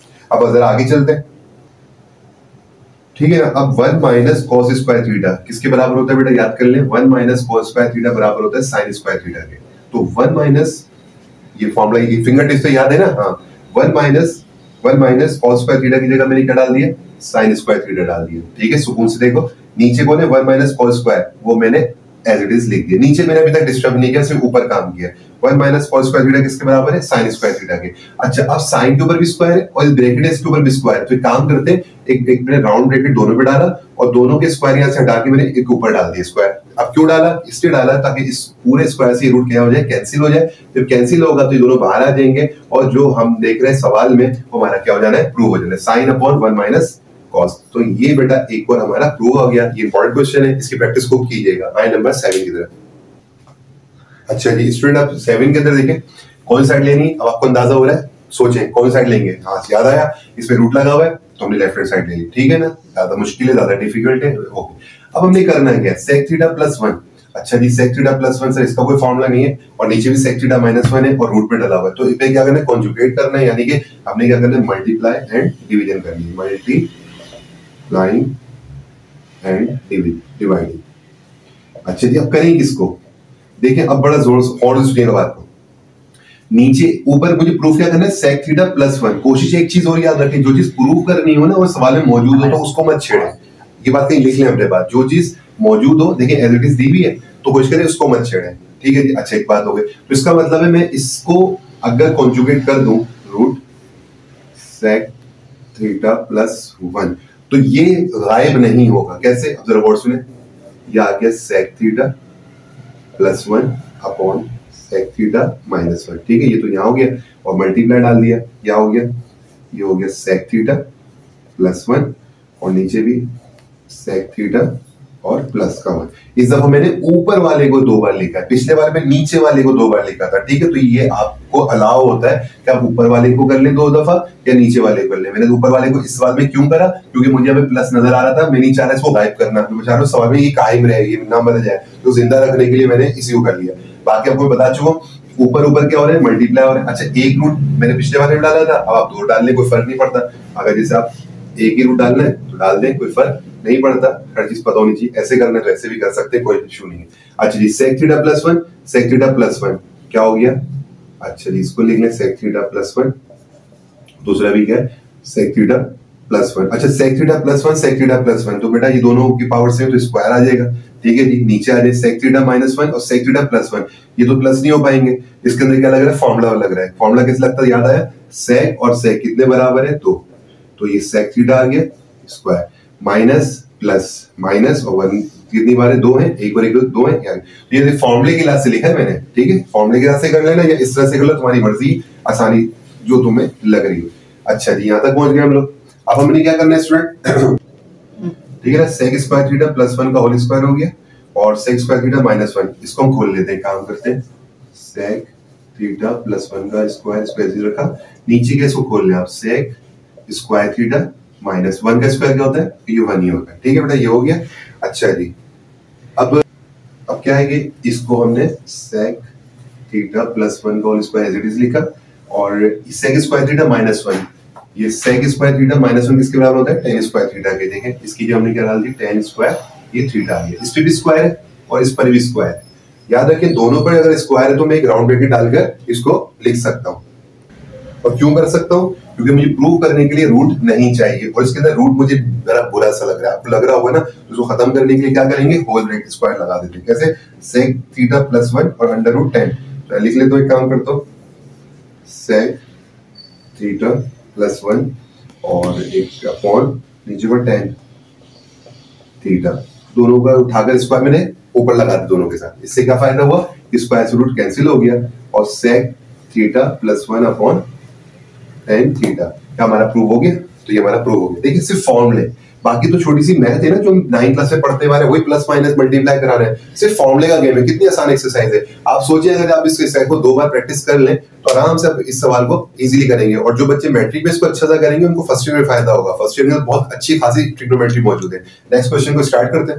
अब जरा आगे चलते हैं। ठीक है ना, अब one minus cos square theta किसके बराबर होता है बेटा, याद कर लें, one minus cos square theta बराबर होता है साइन स्क्वायर थीटा के। तो वन माइनस, ये फॉर्मूला ये फिंगर टिप्स पे याद है ना, हाँ, one minus one minus cos square theta की जगह मैंने क्या डाल दिया, साइन स्क्वायर थीटा डाल दिया। ठीक है, सुकून से देखो, नीचे कौन है, वन माइनस कॉस स्क्वायर, वो मैंने एज इट इज लिख दिया। नीचे मैंने अभी तक डिस्टर्ब नहीं किया, सिर्फ ऊपर काम किया। One minus cos square theta किसके बराबर है, साइन स्क्वायर थीटा के। अच्छा, अब साइन के ऊपर भी स्क्वायर है और इस ब्रैकेट है इसके ऊपर भी स्क्वायर, तो एक काम करते हैं, एक एक मैंने राउंड ब्रैकेट दोनों पे डाला और दोनों के स्क्वायर यहाँ से हटा के मैंने एक ऊपर डाल दिया स्क्वायर। अब क्यों डाला, इसलिए डाला ताकि इस पूरे स्क्वायर से रूट क्या हो जाए, कैंसिल हो जाए। जब कैंसिल होगा तो ये दोनों बाहर आ जाएंगे और जो हम देख रहे हैं सवाल में वो हमारा क्या हो जाना है, प्रूव हो जाना है, sine upon one minus cos. तो ये बेटा एक और हमारा प्रूव हो गया। ये इंपॉर्टेंट क्वेश्चन है, इसकी प्रैक्टिस खूब कीजिएगा। आए नंबर सेवन की तरफ। अच्छा जी स्टूडेंट, आप सेवन के अंदर देखें कौन साइड लेनी, अब आपको अंदाजा हो रहा है, सोचें कौन साइड लेंगे। हाँ याद आया, इसमें रूट लगा हुआ है तो हमने लेफ्ट हैंड साइड ले ली। ठीक है ना, ज्यादा मुश्किल है, ज्यादा डिफिकल्ट है। ओके, अब हमने करना है क्या, सेक थीटा प्लस वन। अच्छा जी, sec theta plus one sir इसका कोई फॉर्मूला नहीं है और नीचे भी सेक थीटा माइनस वन है और रूट में डाला हुआ है, तो इसमें क्या करना है, कॉन्जुगेट करना है, यानी कि हमने क्या करना है, मल्टीप्लाई एंड डिवीजन करनी है, मल्टीप्लाइंग एंड डिवाइडिंग। अच्छा जी, अब करें किसको, देखिए अब बड़ा जोर और सुनिएगा बात को। नीचे ऊपर मुझे प्रूफ क्या करना है, सेक थीटा प्लस वन। कोशिश एक चीज और याद रखें, जो चीज प्रूफ करनी हो ना वो सवाल में मौजूद हो तो उसको मत छेड़े। ये बात कहीं लिख लें अपने बात, जो चीज मौजूद हो, देखिए एज इट इज दी भी है, तो कोशिश करें उसको मत छेड़ें, ठीक है जी। अच्छा एक बात हो गई, तो इसका मतलब है मैं इसको अगर कॉन्जुगेट कर दूं root sec theta plus one, तो ये गायब नहीं होगा। कैसे? अब जरा गौर सुने, ये आ गया sec theta plus one upon sec theta minus one, ठीक है, ये तो यहाँ हो गया, और मल्टीप्लाई डाल दिया, क्या हो गया, ये हो गया सेक थीटा प्लस वन, और नीचे भी सेक थीटा और प्लस का वन। इस दफा मैंने ऊपर वाले को दो बार लिखा है, पिछले बार में नीचे वाले को दो बार लिखा था, ठीक है। तो ये आपको अलाउ होता है कि आप ऊपर वाले को कर ले दो दफा या नीचे वाले को कर ले। मैंने ऊपर वाले को इस सवाल में क्यों करा, क्योंकि मुझे अभी प्लस नजर आ रहा था, मैं नहीं चाह रहा इसको गायब करना, मैं चाह रहा हूँ सवाल में ये कायम रहे, ये ना बदल जाए, तो जिंदा रखने के लिए मैंने इसी को कर लिया। बाकी आपको बता चुका हूँ ऊपर ऊपर क्या हो रहा है, मल्टीप्लाई हो रहा है। अच्छा एक रूट मैंने पिछले वाले में डाला था, अब आप दो डाल लें, कोई फर्क नहीं पड़ता। अगर जैसे आप एक ही रूट डालना है तो डाल दें, कोई फर्क नहीं पड़ता, हर चीज पता होनी चाहिए। ऐसे करना है तो ऐसे भी कर सकते हैं, कोई इशू नहीं है। अच्छा जी sec theta plus one, sec theta plus one क्या हो गया, अच्छा जी इसको लिख लें सेक थीटा प्लस वन, दूसरा भी क्या है सेक थीटा प्लस वन। अच्छा sec theta plus one, sec theta plus one, तो बेटा ये दोनों की पावर सेम, तो स्क्वायर आ जाएगा, ठीक है जी। नीचे आ जाए सेक थीटा माइनस वन और सेक थीटा प्लस वन, ये तो प्लस नहीं हो पाएंगे, इसके अंदर क्या लग रहा है, फॉर्मूला लग रहा है। फॉर्मूला कैसे लगता है, याद आया, सेक और सेक कितने बराबर है, दो, तो ये सेक थीटा आ गया स्क्वायर, माइनस प्लस माइनस और वन कितनी बार है, दो है, एक बार एक दो है यार। तो ये फॉर्मूले की लास्ट से लिखा है मैंने, ठीक है, फॉर्मूले की लास्ट से कर लेना या इस तरह से कर लो, तुम्हारी मर्जी, आसानी जो तुम्हें लग रही हो। अच्छा जी यहाँ तक पहुंच गए हम लोग। अब हमने क्या करना है स्टूडेंट, ठीक है ना, sec square theta plus one का होल स्क्वायर हो गया और sec square theta minus one, इसको हम खोल लेते हैं, काम करते हैं, सेक थीटा प्लस वन का स्क्वायर स्क्वायर रखा, नीचे के इसको खोल लें आप, sec square theta minus one का स्क्वायर क्या होता है, ये वन ही होता है, ठीक है बेटा, ये हो गया। अच्छा जी अब अब क्या है कि इसको हमने सेक थीटा प्लस वन का whole square as it is लिखा, और sec square theta minus one, ये sec square theta minus one किसके बराबर होता है, टेन स्क्वायर थीटा के। देखें इसकी जो हमने क्या डाल दी, टेन स्क्वायर, ये थीटा आ गया, इस पे भी स्क्वायर है और इस पर भी स्क्वायर है। याद रखिए दोनों पर अगर स्क्वायर है तो मैं एक राउंड ब्रैकेट डालकर इसको लिख सकता हूँ। और क्यों कर सकता हूँ, क्योंकि मुझे प्रूव करने के लिए रूट नहीं चाहिए, और इसके अंदर रूट मुझे बड़ा बुरा सा लग रहा है, आपको लग रहा होगा ना, तो उसको खत्म करने के लिए क्या करेंगे, होल ब्रैकेट स्क्वायर लगा देते हैं। कैसे, सेक थीटा प्लस वन और अंडर रूट टेन, तो लिख लेता हूँ, एक काम करता हूँ, सेक थीटा प्लस वन और एक अपॉन नीचे पर टेन थीटा, दोनों का उठाकर स्क्वायर मैंने ऊपर लगा दिया दोनों के साथ। इससे क्या फायदा हुआ, स्क्वायर से रूट कैंसिल हो गया, और sec theta plus one upon tan theta क्या हमारा प्रूव हो गया। तो ये हमारा प्रूव हो गया। देखिए सिर्फ फॉर्मूले, बाकी तो छोटी सी मैथ है ना जो हम नाइन क्लास में पढ़ते हैं, वही प्लस माइनस मल्टीप्लाई करा रहे हैं, सिर्फ फॉर्मूले का गेम है। कितनी आसान एक्सरसाइज है, आप सोचिए अगर आप इस एक्सरसाइज को दो बार प्रैक्टिस कर लें तो आराम से आप इस सवाल को इजीली करेंगे। और जो बच्चे मैट्रिक में इसको अच्छा सा करेंगे उनको फर्स्ट ईयर में फायदा होगा, फर्स्ट ईयर में बहुत अच्छी खासी ट्रिग्नोमेट्री मौजूद है। नेक्स्ट क्वेश्चन को स्टार्ट करते हैं।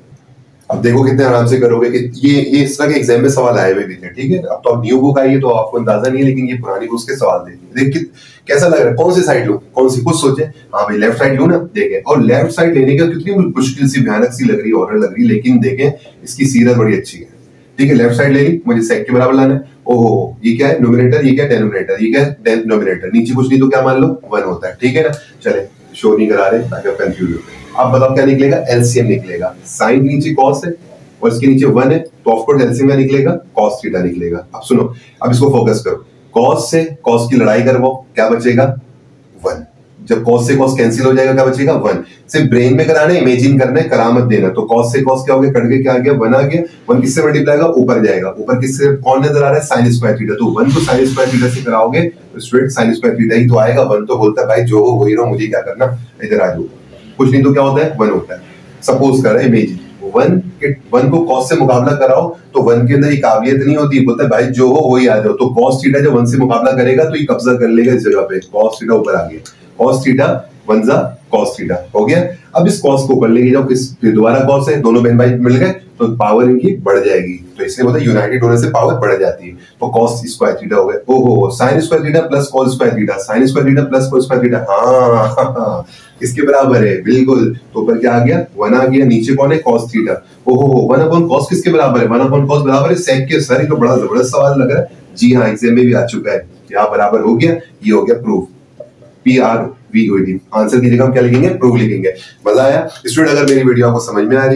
अब देखो कितने आराम से करोगे, ये ये इस तरह के एग्जाम में सवाल आए हुए भी थे, ठीक है। अब तो न्यू बुक आई है तो आपको अंदाजा नहीं है, लेकिन ये पुरानी बुक के सवाल देखिए, देखिए कैसा लग रहा है, कौन सी साइड लूं, कौन सी, कुछ सोचे, हाँ भाई लेफ्ट साइड लूं ना, देखें, और लेफ्ट साइड लेने का कितनी मुश्किल सी भयानक सी लग रही है, ऑर्डर लग रही है, लेकिन देखें इसकी सीरत बड़ी अच्छी है, ठीक है। लेफ्ट साइड ले ली, मुझे सेक के बराबर लाना है, ओहो ये क्या है न्यूमरेटर, ये क्या है डिनोमिनेटर, ये क्या है डिनोमिनेटर, नीचे कुछ नहीं तो क्या मान लो वन होता है, ठीक है ना। चले शो नहीं करा रहे ताकि आप कंफ्यूज हो। अब बताओ क्या निकलेगा, एलसीएम निकलेगा, साइन नीचे कॉस है और इसके नीचे वन है, तो ऑफ कोर्स एलसीएम का निकलेगा कॉस थीटा निकलेगा। अब सुनो, अब इसको फोकस करो, कॉस से कॉस की लड़ाई करवाओ, क्या बचेगा वन, जब कॉस से कॉस कैंसिल हो जाएगा क्या बचेगा वन। सिर्फ ब्रेन में कराना है, इमेजिन करना है, करामत देना। तो कॉस से कॉस क्या हो गया, कट के क्या आ गया, वन आ गया, वन किससे मल्टीप्लाई होगा, ऊपर जाएगा, ऊपर किससे कौन नजर आ रहा है, साइन स्क्वायर थीटा, तो वन को साइन स्क्वायर थीटा से कराओगे तो स्ट्रेट साइन स्क्वायर थीटा ही तो आएगा। वन तो बोलता है भाई जो हो वही रहो, मुझे क्या करना, इधर आ जाओ, कुछ नहीं तो क्या होता है वन होता है। सपोज कर रहे हैं इमेजिन वन के वन को कॉस से मुकाबला कराओ तो वन के अंदर ये काबिलियत नहीं होती, बोलता है भाई जो हो वही आ जाओ, तो कॉस थीटा जब वन से मुकाबला करेगा तो ये कब्जा कर लेगा इस जगह पे, कॉस थीटा ऊपर आ गया, कॉस थीटा वन जा कॉस थीटा हो गया। अब इस कॉस को ऊपर लेके जाओ, इस फिर दोबारा कॉस है, दोनों बहन भाई मिल गए तो पावर इनकी बढ़ जाएगी, तो इसलिए बोलते हैं यूनाइटेड होने से पावर बढ़ जाती है, तो कॉस स्क्वायर थीटा हो गया। ओहो sine square theta plus cos square theta, sine square theta plus cos square theta, हाँ इसके बराबर है बिल्कुल, तो ऊपर क्या आ गया वन आ गया, नीचे कौन है कॉस थीटा, ओहो वन अपॉन कॉस किसके बराबर है, वन अपॉन कॉस बराबर है सेक के। सर ये तो बड़ा जबरदस्त सवाल लग रहा है, जी हाँ एग्जाम में भी आ चुका है, क्या बराबर हो गया, ये हो गया proof, P R V O D. Answer की जगह हम क्या लिखेंगे, प्रूफ लिखेंगे। मजा आया स्टूडेंट, अगर मेरी वीडियो आपको समझ में आ रही है,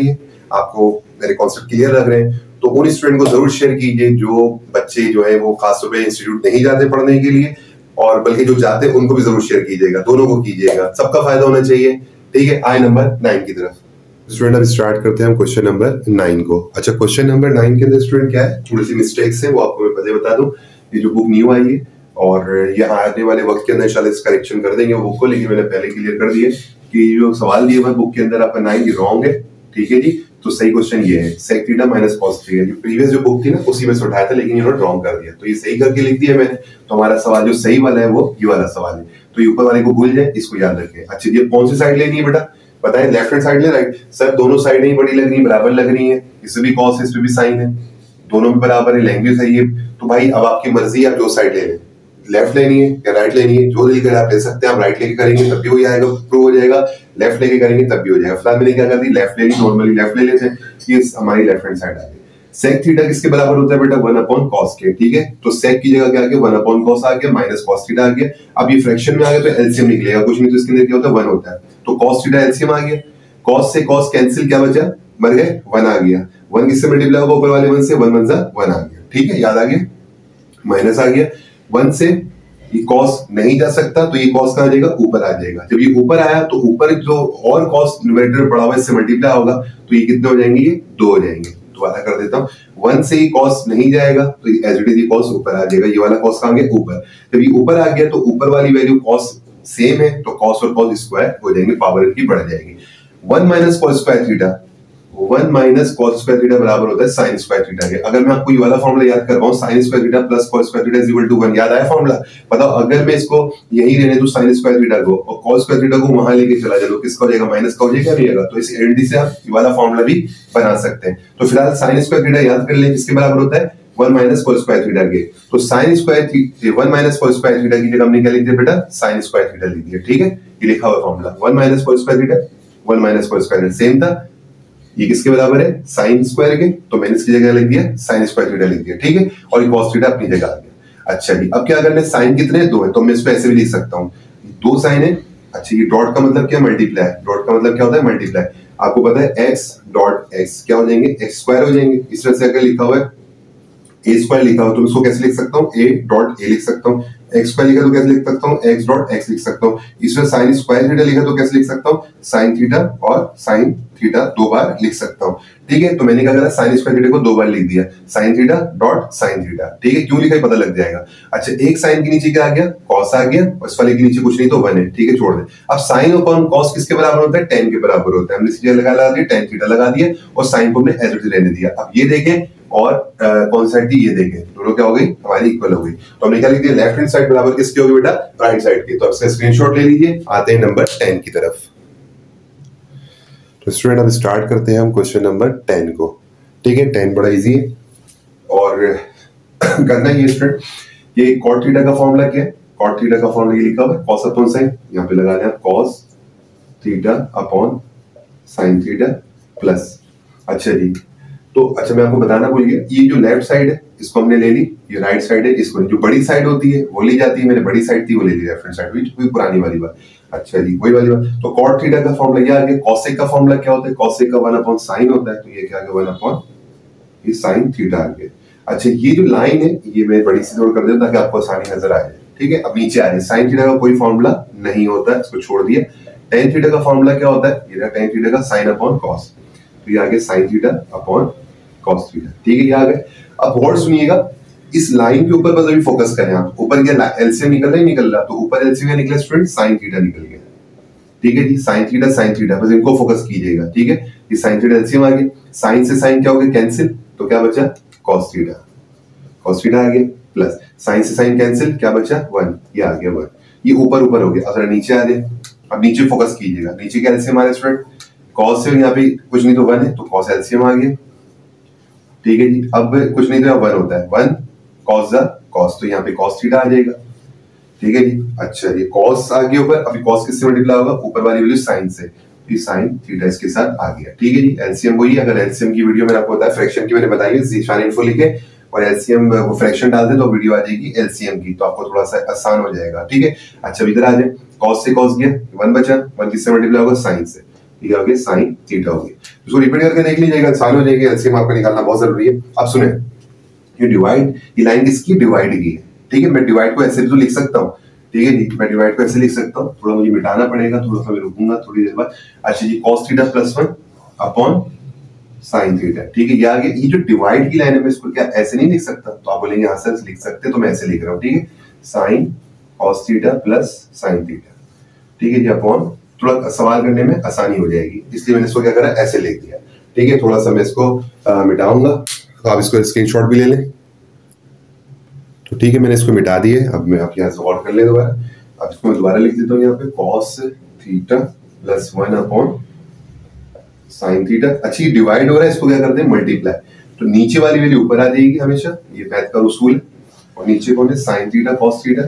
आपको मेरे कॉन्सेप्ट क्लियर लग रहे हैं तो उन स्टूडेंट को जरूर शेयर कीजिए जो बच्चे जो है वो खासतौर पे इंस्टीट्यूट नहीं जाते पढ़ने के लिए, और बल्कि जो जाते हैं उनको भी जरूर शेयर कीजिएगा, दोनों को कीजिएगा, सबका फायदा होना चाहिए। ठीक है, आए नंबर नाइन की तरफ। स्टूडेंट अब स्टार्ट करते हैं हम क्वेश्चन नंबर नाइन को। अच्छा, क्वेश्चन नंबर नाइन के अंदर स्टूडेंट क्या है, थोड़ी सी मिस्टेक्स है वो आपको मैं पहले बता दूं। ये जो बुक न्यू आई है और यहाँ आने वाले वक्त के अंदर इंशाल्लाह इस करेक्शन कर देंगे बुक को, लेकिन मैंने पहले क्लियर कर दिया कि जो सवाल दिए हुए बुक के अंदर आपका नाइन रॉन्ग है। ठीक है जी, तो सही क्वेश्चन ये है sec theta minus cos theta. जो प्रीवियस जो बुक थी ना उसी में से उठाया था, लेकिन इन्होंने रॉन्ग कर दिया, तो ये सही करके लिख दिया मैंने। तो हमारा सवाल जो सही वाला है वो ये वाला सवाल है, तो ये ऊपर वाले को भूल जाए, इसको याद रखें। अच्छा, ये कौन सी साइड लेनी है बेटा बताएं, लेफ्ट हैंड साइड ले राइट? सर दोनों साइड ही बड़ी लग रही है, बराबर लग रही है, इसमें भी कॉस है इसमें भी साइन है, दोनों भी बराबर है, लैंग्वेज सही है। तो भाई अब आपकी मर्जी है, आप जो साइड ले लें, लेफ्ट लेनी है या राइट लेनी है, जो दिल करे आप ले सकते हैं। आप राइट लेके करेंगे तब भी हो जाएगा, प्रूव हो जाएगा, लेफ्ट लेके करेंगे तब भी हो जाएगा। फिलहाल मैंने क्या कर दी, लेफ्ट ले ली, नॉर्मली लेफ्ट ले लेते हैं, ये हमारी लेफ्ट हैंड साइड आ गई। सेक थीटा किसके बराबर होता है बेटा, वन अपॉन कॉस के। ठीक है, तो सेक की जगह क्या आ गया, वन अपॉन कॉस आ गया, माइनस कॉस थीटा आ गया। अब ये फ्रैक्शन में आ गया तो एलसीएम निकलेगा, कुछ नहीं तो इसके अंदर क्या होता है, वन होता है, तो कॉस थीटा एलसीएम आ गया, कॉस से कॉस कैंसिल, क्या बचा, मर गए, वन आ गया, वन किससे मल्टीप्लाई होगा, ऊपर वाले वन से, वन वन जा वन आ गया। ठीक है, याद आ गया, माइनस आ गया, वन से ये कॉस नहीं जा सकता तो ये कॉस कहां आ जाएगा, ऊपर आ जाएगा। जब ये ऊपर आया तो ऊपर जो और कॉस न्यूमरेटर में पड़ा हुआ है इससे मल्टीप्लाई होगा, तो ये कितने हो जाएंगे, ये दो हो जाएंगे। दोबारा कर देता हूँ, वन से ही कॉस नहीं जाएगा तो एज इट इज ये कॉस ऊपर आ जाएगा, ये वाला कॉस कहां गया, ऊपर। जब ये ऊपर आ गया तो ऊपर वाली वैल्यू कॉस सेम है तो कॉस और कॉस स्क्वायर हो जाएंगे, पावर इनकी बढ़ जाएगी। One minus cos square theta, one minus cos square theta बराबर होता है साइन स्क्वायर थीटा के। अगर मैं आपको ये वाला फॉर्मूला याद करवाऊं, sine square theta plus cos square theta is equal to one, याद आया फॉर्मूला? बताओ, अगर मैं इसको यही रहने दूं साइन स्क्वायर थीटा को और कॉस स्क्वायर थीटा को वहां लेके चला जाऊं, किसका हो जाएगा, माइनस का हो जाएगा, नहीं होगा। तो इस एलडी से आप ये वाला फॉर्मूला भी बना सकते हैं। तो फिलहाल साइन स्क्वायर थीटा याद कर लें, किसके बराबर होता है, one minus cos square theta के। तो sine square theta, one minus cos square theta की जगह हमने क्या लिख दिया बेटा, साइन स्क्वायर थीटा लिख दिया। ठीक है, ये लिखा हुआ formula, one minus cos square theta, one minus cos square same था, ये किसके बराबर है, साइन स्क्वायर के, तो मैंने इसकी जगह लिख दिया साइन स्क्वायर थीटा लिख दिया। ठीक है, और ये कॉस थीटा अपनी जगह आ गया। अच्छा जी, अब क्या करना है, साइन कितने हैं, दो है, तो मैं इसको ऐसे भी लिख सकता हूँ, दो साइन है। अच्छा, ये डॉट का मतलब क्या, मल्टीप्लाई, डॉट का मतलब क्या होता है, मल्टीप्लाई। आपको पता है एक्स डॉट एक्स क्या हो जाएंगे, एक्स स्क्वायर हो जाएंगे। इस तरह से अगर लिखा हुआ है ए स्क्वायर लिखा हो तो मैं इसको कैसे लिख सकता हूँ, ए डॉट ए लिख सकता हूँ। एक्स स्क्वायर लिखा तो कैसे लिख सकता हूँ, एक्स डॉट एक्स लिख सकता हूँ। इसमें साइन स्क्वायर थीटा लिखा तो कैसे लिख सकता हूँ, साइन थीटा और साइन थीटा दो बार लिख सकता हूँ। ठीक है, तो मैंने क्या करा, साइन स्क्वायर थीटा को दो बार लिख दिया, sine theta dot sine theta. ठीक है, क्यों लिखा है पता लग जाएगा। अच्छा, एक साइन के नीचे क्या आ गया, कॉस आ गया, और इस वाले के नीचे कुछ नहीं तो वन है। ठीक है, छोड़ दे। अब साइन अपॉन कॉस किसके बराबर होता है, टेन के बराबर होता है। हमने इसकी जगह लगा लगा दिया, टेन थीटा लगा दिया और साइन को हमने एज इट इज रहने दिया। अब ये देखें और कौन साइड थी, ये देखें, दोनों क्या हो गई, हमारी इक्वल हो गई। तो हमने क्या लिख दिया, लेफ्ट हैंड साइड बराबर किसकी होगी बेटा, राइट साइड की। तो इसका स्क्रीनशॉट ले लीजिए। आते हैं नंबर टेन की तरफ। तो स्टूडेंट अब स्टार्ट करते हैं हम क्वेश्चन नंबर टेन को। ठीक है, टेन बड़ा इजी है और करना ही स्टूडेंट, ये कॉट थीटा का फॉर्मूला क्या है, कॉट थीटा का फॉर्मूला ये लिखा हुआ है, कॉस अपॉन साइन, यहाँ पे लगा दें cos theta upon sine theta plus. अच्छा जी, तो अच्छा मैं आपको बताना भूल गया, ये जो लेफ्ट साइड है इसको हमने ले ली, ये राइट साइड है इसको, जो बड़ी साइड होती है वो ली जाती है, मैंने बड़ी साइड थी वो ले ली, लेफ्ट हैंड साइड वही पुरानी वाली बात। अच्छा जी, वही वाली बात। तो कॉट थीटा का फॉर्मूला ये आ गया, कॉसेक का फॉर्मूला क्या होता है, कॉसेक का वन अपॉन साइन होता है, तो ये क्या आ गया, वन अपॉन ये साइन थीटा आ गया। अच्छा, ये जो लाइन है ये मैं बड़ी सी जोड़ कर देता ताकि आपको आसानी नजर आ जाए। ठीक है, अब नीचे आ जाए, साइन थीटा का कोई फॉर्मूला नहीं होता है, इसको छोड़ दिया। टेन थीटा का फॉर्मूला क्या होता है, ये टेन थीटा का साइन अपॉन कॉस, तो ये आ गया sine theta upon cos theta. ठीक है, ये आ गए। अब वर्ड सुनिएगा, इस लाइन के ऊपर बस अभी फोकस करें आप, ऊपर क्या एलसीएम निकल रहा है, निकल रहा, तो ऊपर एलसीएम निकला स्टूडेंट, साइन थीटा निकल गया। ठीक है जी, साइन थीटा साइन थीटा, बस इनको फोकस कीजिएगा। ठीक है, ये साइन थीटा एलसीएम आ गया, साइन से साइन क्या हो गया, कैंसिल, तो क्या बचा, कॉस थीटा, कॉस थीटा आ गया, प्लस साइन से साइन कैंसिल, क्या बचा, वन, ये आ गया वन। ये ऊपर ऊपर हो गया। अब नीचे आ जाए, अब नीचे फोकस कीजिएगा, नीचे क्या एलसीएम आ रहा है स्टूडेंट, कॉस से यहाँ पे कुछ नहीं तो वन है, तो कॉस एलसीएम आ गया। ठीक है जी, अब कुछ नहीं तो वन होता है, वन कॉस द कॉस, तो यहाँ पे कॉस थीटा आ जाएगा। ठीक है जी, अच्छा ये कॉस आ गया ऊपर, अभी कॉस किससे मल्टीप्लाई होगा, ऊपर वाली वैल्यू साइन से, ये साइन थीटा इसके साथ आ गया। ठीक है जी, एलसीएम वही, अगर एलसीएम की वीडियो मैंने आपको बताया, फ्रैक्शन की मैंने बताई है, जीशान इन्फो लिखे और एलसीएम वो फ्रैक्शन डाल दे तो वीडियो आ जाएगी एलसीएम की, तो आपको थोड़ा सा आसान हो जाएगा। ठीक है, अच्छा इधर आ जाए, कॉस से कॉस गया, वन बचा, वन किससे मल्टीप्लाई होगा, साइन से, ये हो गया साइन थीटा हो गया। इसको रिपीट करके देख लीजिएगा, आसान हो जाएगी। एलसीएम आपको निकालना बहुत जरूरी है। अब सुने, ये डिवाइड, ये लाइन किसकी, डिवाइड की है, ठीक है। मैं डिवाइड को ऐसे भी तो लिख सकता हूँ, ठीक है जी। मैं डिवाइड को ऐसे लिख सकता हूँ, थोड़ा मुझे मिटाना पड़ेगा, थोड़ा सा मैं रुकूंगा थोड़ी देर बाद। अच्छा जी, cos theta plus one upon sine theta, ठीक है। ये आगे ये जो डिवाइड की लाइन है मैं इसको क्या ऐसे नहीं लिख सकता, तो आप बोलेंगे हाँ सर लिख सकते, तो मैं ऐसे लिख रहा हूँ, ठीक है। Sine cos theta plus sine theta, ठीक है जी, अपॉन, थोड़ा सवाल करने में आसानी हो जाएगी इसलिए मैंने इसको क्या करा, ऐसे लिख दिया, ठीक है। थोड़ा सा मैं इसको मिटाऊंगा, तो आप इसको स्क्रीनशॉट भी ले लें। तो ठीक है, मैंने इसको मिटा दिए। अब मैं आप यहाँ से गौर कर ले दोबारा। अब इसको मैं दोबारा लिख देता हूँ यहाँ पे, cos theta plus one upon sine theta. अच्छी डिवाइड हो रहा है, इसको क्या करते हैं, मल्टीप्लाई। तो नीचे वाली वैल्यू ऊपर आ जाएगी हमेशा, ये मैथ का उसूल है। और नीचे कौन है, साइन थीटा cos थीटा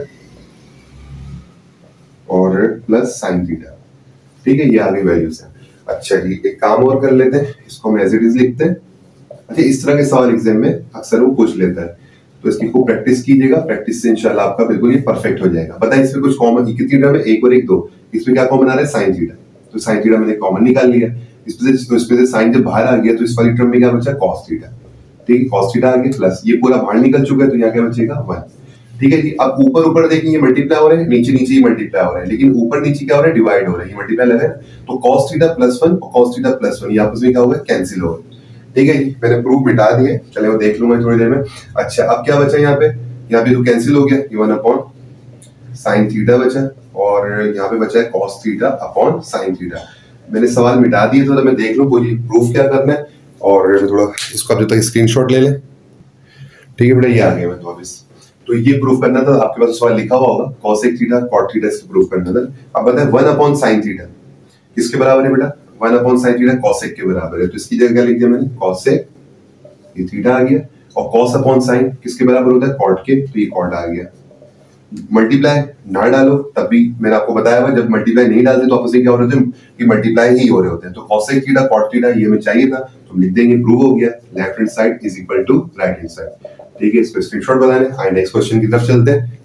और प्लस साइन थीटा, ठीक है। ये आगे वैल्यूज है। अच्छा जी, एक काम और कर लेते हैं, इसको हम एज इट इज लिखते हैं। अच्छा, इस तरह के सवाल एग्जाम में अक्सर वो पूछ लेता है, तो इसकी खूब प्रैक्टिस कीजिएगा। प्रैक्टिस से इंशाल्लाह आपका बिल्कुल ये परफेक्ट हो जाएगा। बताएं इसमें कुछ कॉमन, कितनी टर्म है, एक और एक दो, इसमें क्या कॉमन आ रहा है, साइन थीटा। तो साइन थीटा मैंने कॉमन निकाल लिया, इसमें से इसमें से साइन जब बाहर आ गया तो इस वाली टर्म में क्या बचा, cos थीटा, ठीक है। cos थीटा आ गया प्लस, ये पूरा बाहर निकल चुका है तो यहाँ क्या बचेगा, वन, ठीक है जी। अब ऊपर ऊपर देखिए ये मल्टीप्लाई हो रहा है, नीचे नीचे ही मल्टीप्लाई हो रहा है, लेकिन ऊपर नीचे क्या हो रहा है, डिवाइड हो रहा है, ये मल्टीप्लाई लगा है। तो cos थीटा प्लस वन और cos थीटा प्लस वन ये आपस में क्या होगा, कैंसिल हो गया, ठीक है जी। मैंने प्रूफ मिटा दिए, चले वो देख लूंगा थोड़ी देर में। अच्छा, अब क्या बचा यहाँ पे, यहाँ पे तो कैंसिल हो गया, ये वन अपॉन साइन थीटा बचा, और यहाँ पे बचा है cos theta upon sine theta. मैंने सवाल मिटा दिए, तो मैं देख लूं कोई प्रूफ क्या करना है, और थोड़ा इसको आप जब तक स्क्रीनशॉट ले लें, ठीक है बेटा। ये आ गया मैं तो वापस, तो ये प्रूफ करना था, आपके पास सवाल लिखा हुआ होगा, cos थीटा cot थीटा इसको प्रूफ करना था। अब बताएं वन अपॉन साइन थीटा किसके बराबर है बेटा, one upon sine theta cosec के बराबर है, तो इसकी जगह लिख दिया मैंने cosec, ये थीटा आ गया। और cos अपॉन साइन किसके बराबर होता है, cot के, तो ये cot आ गया। मल्टीप्लाई ना डालो, तब भी मैंने आपको बताया हुआ, जब मल्टीप्लाई नहीं डालते तो आपस में क्या हो रहे थे कि मल्टीप्लाई ही हो रहे होते हैं। तो cosec थीटा cot थीटा ये हमें चाहिए था, तो हम लिख देंगे, प्रूव हो गया, left hand side is equal to right hand side, ठीक है। इसको स्क्रीनशॉट बनाने, आइए नेक्स्ट क्वेश्चन की तरफ चलते हैं।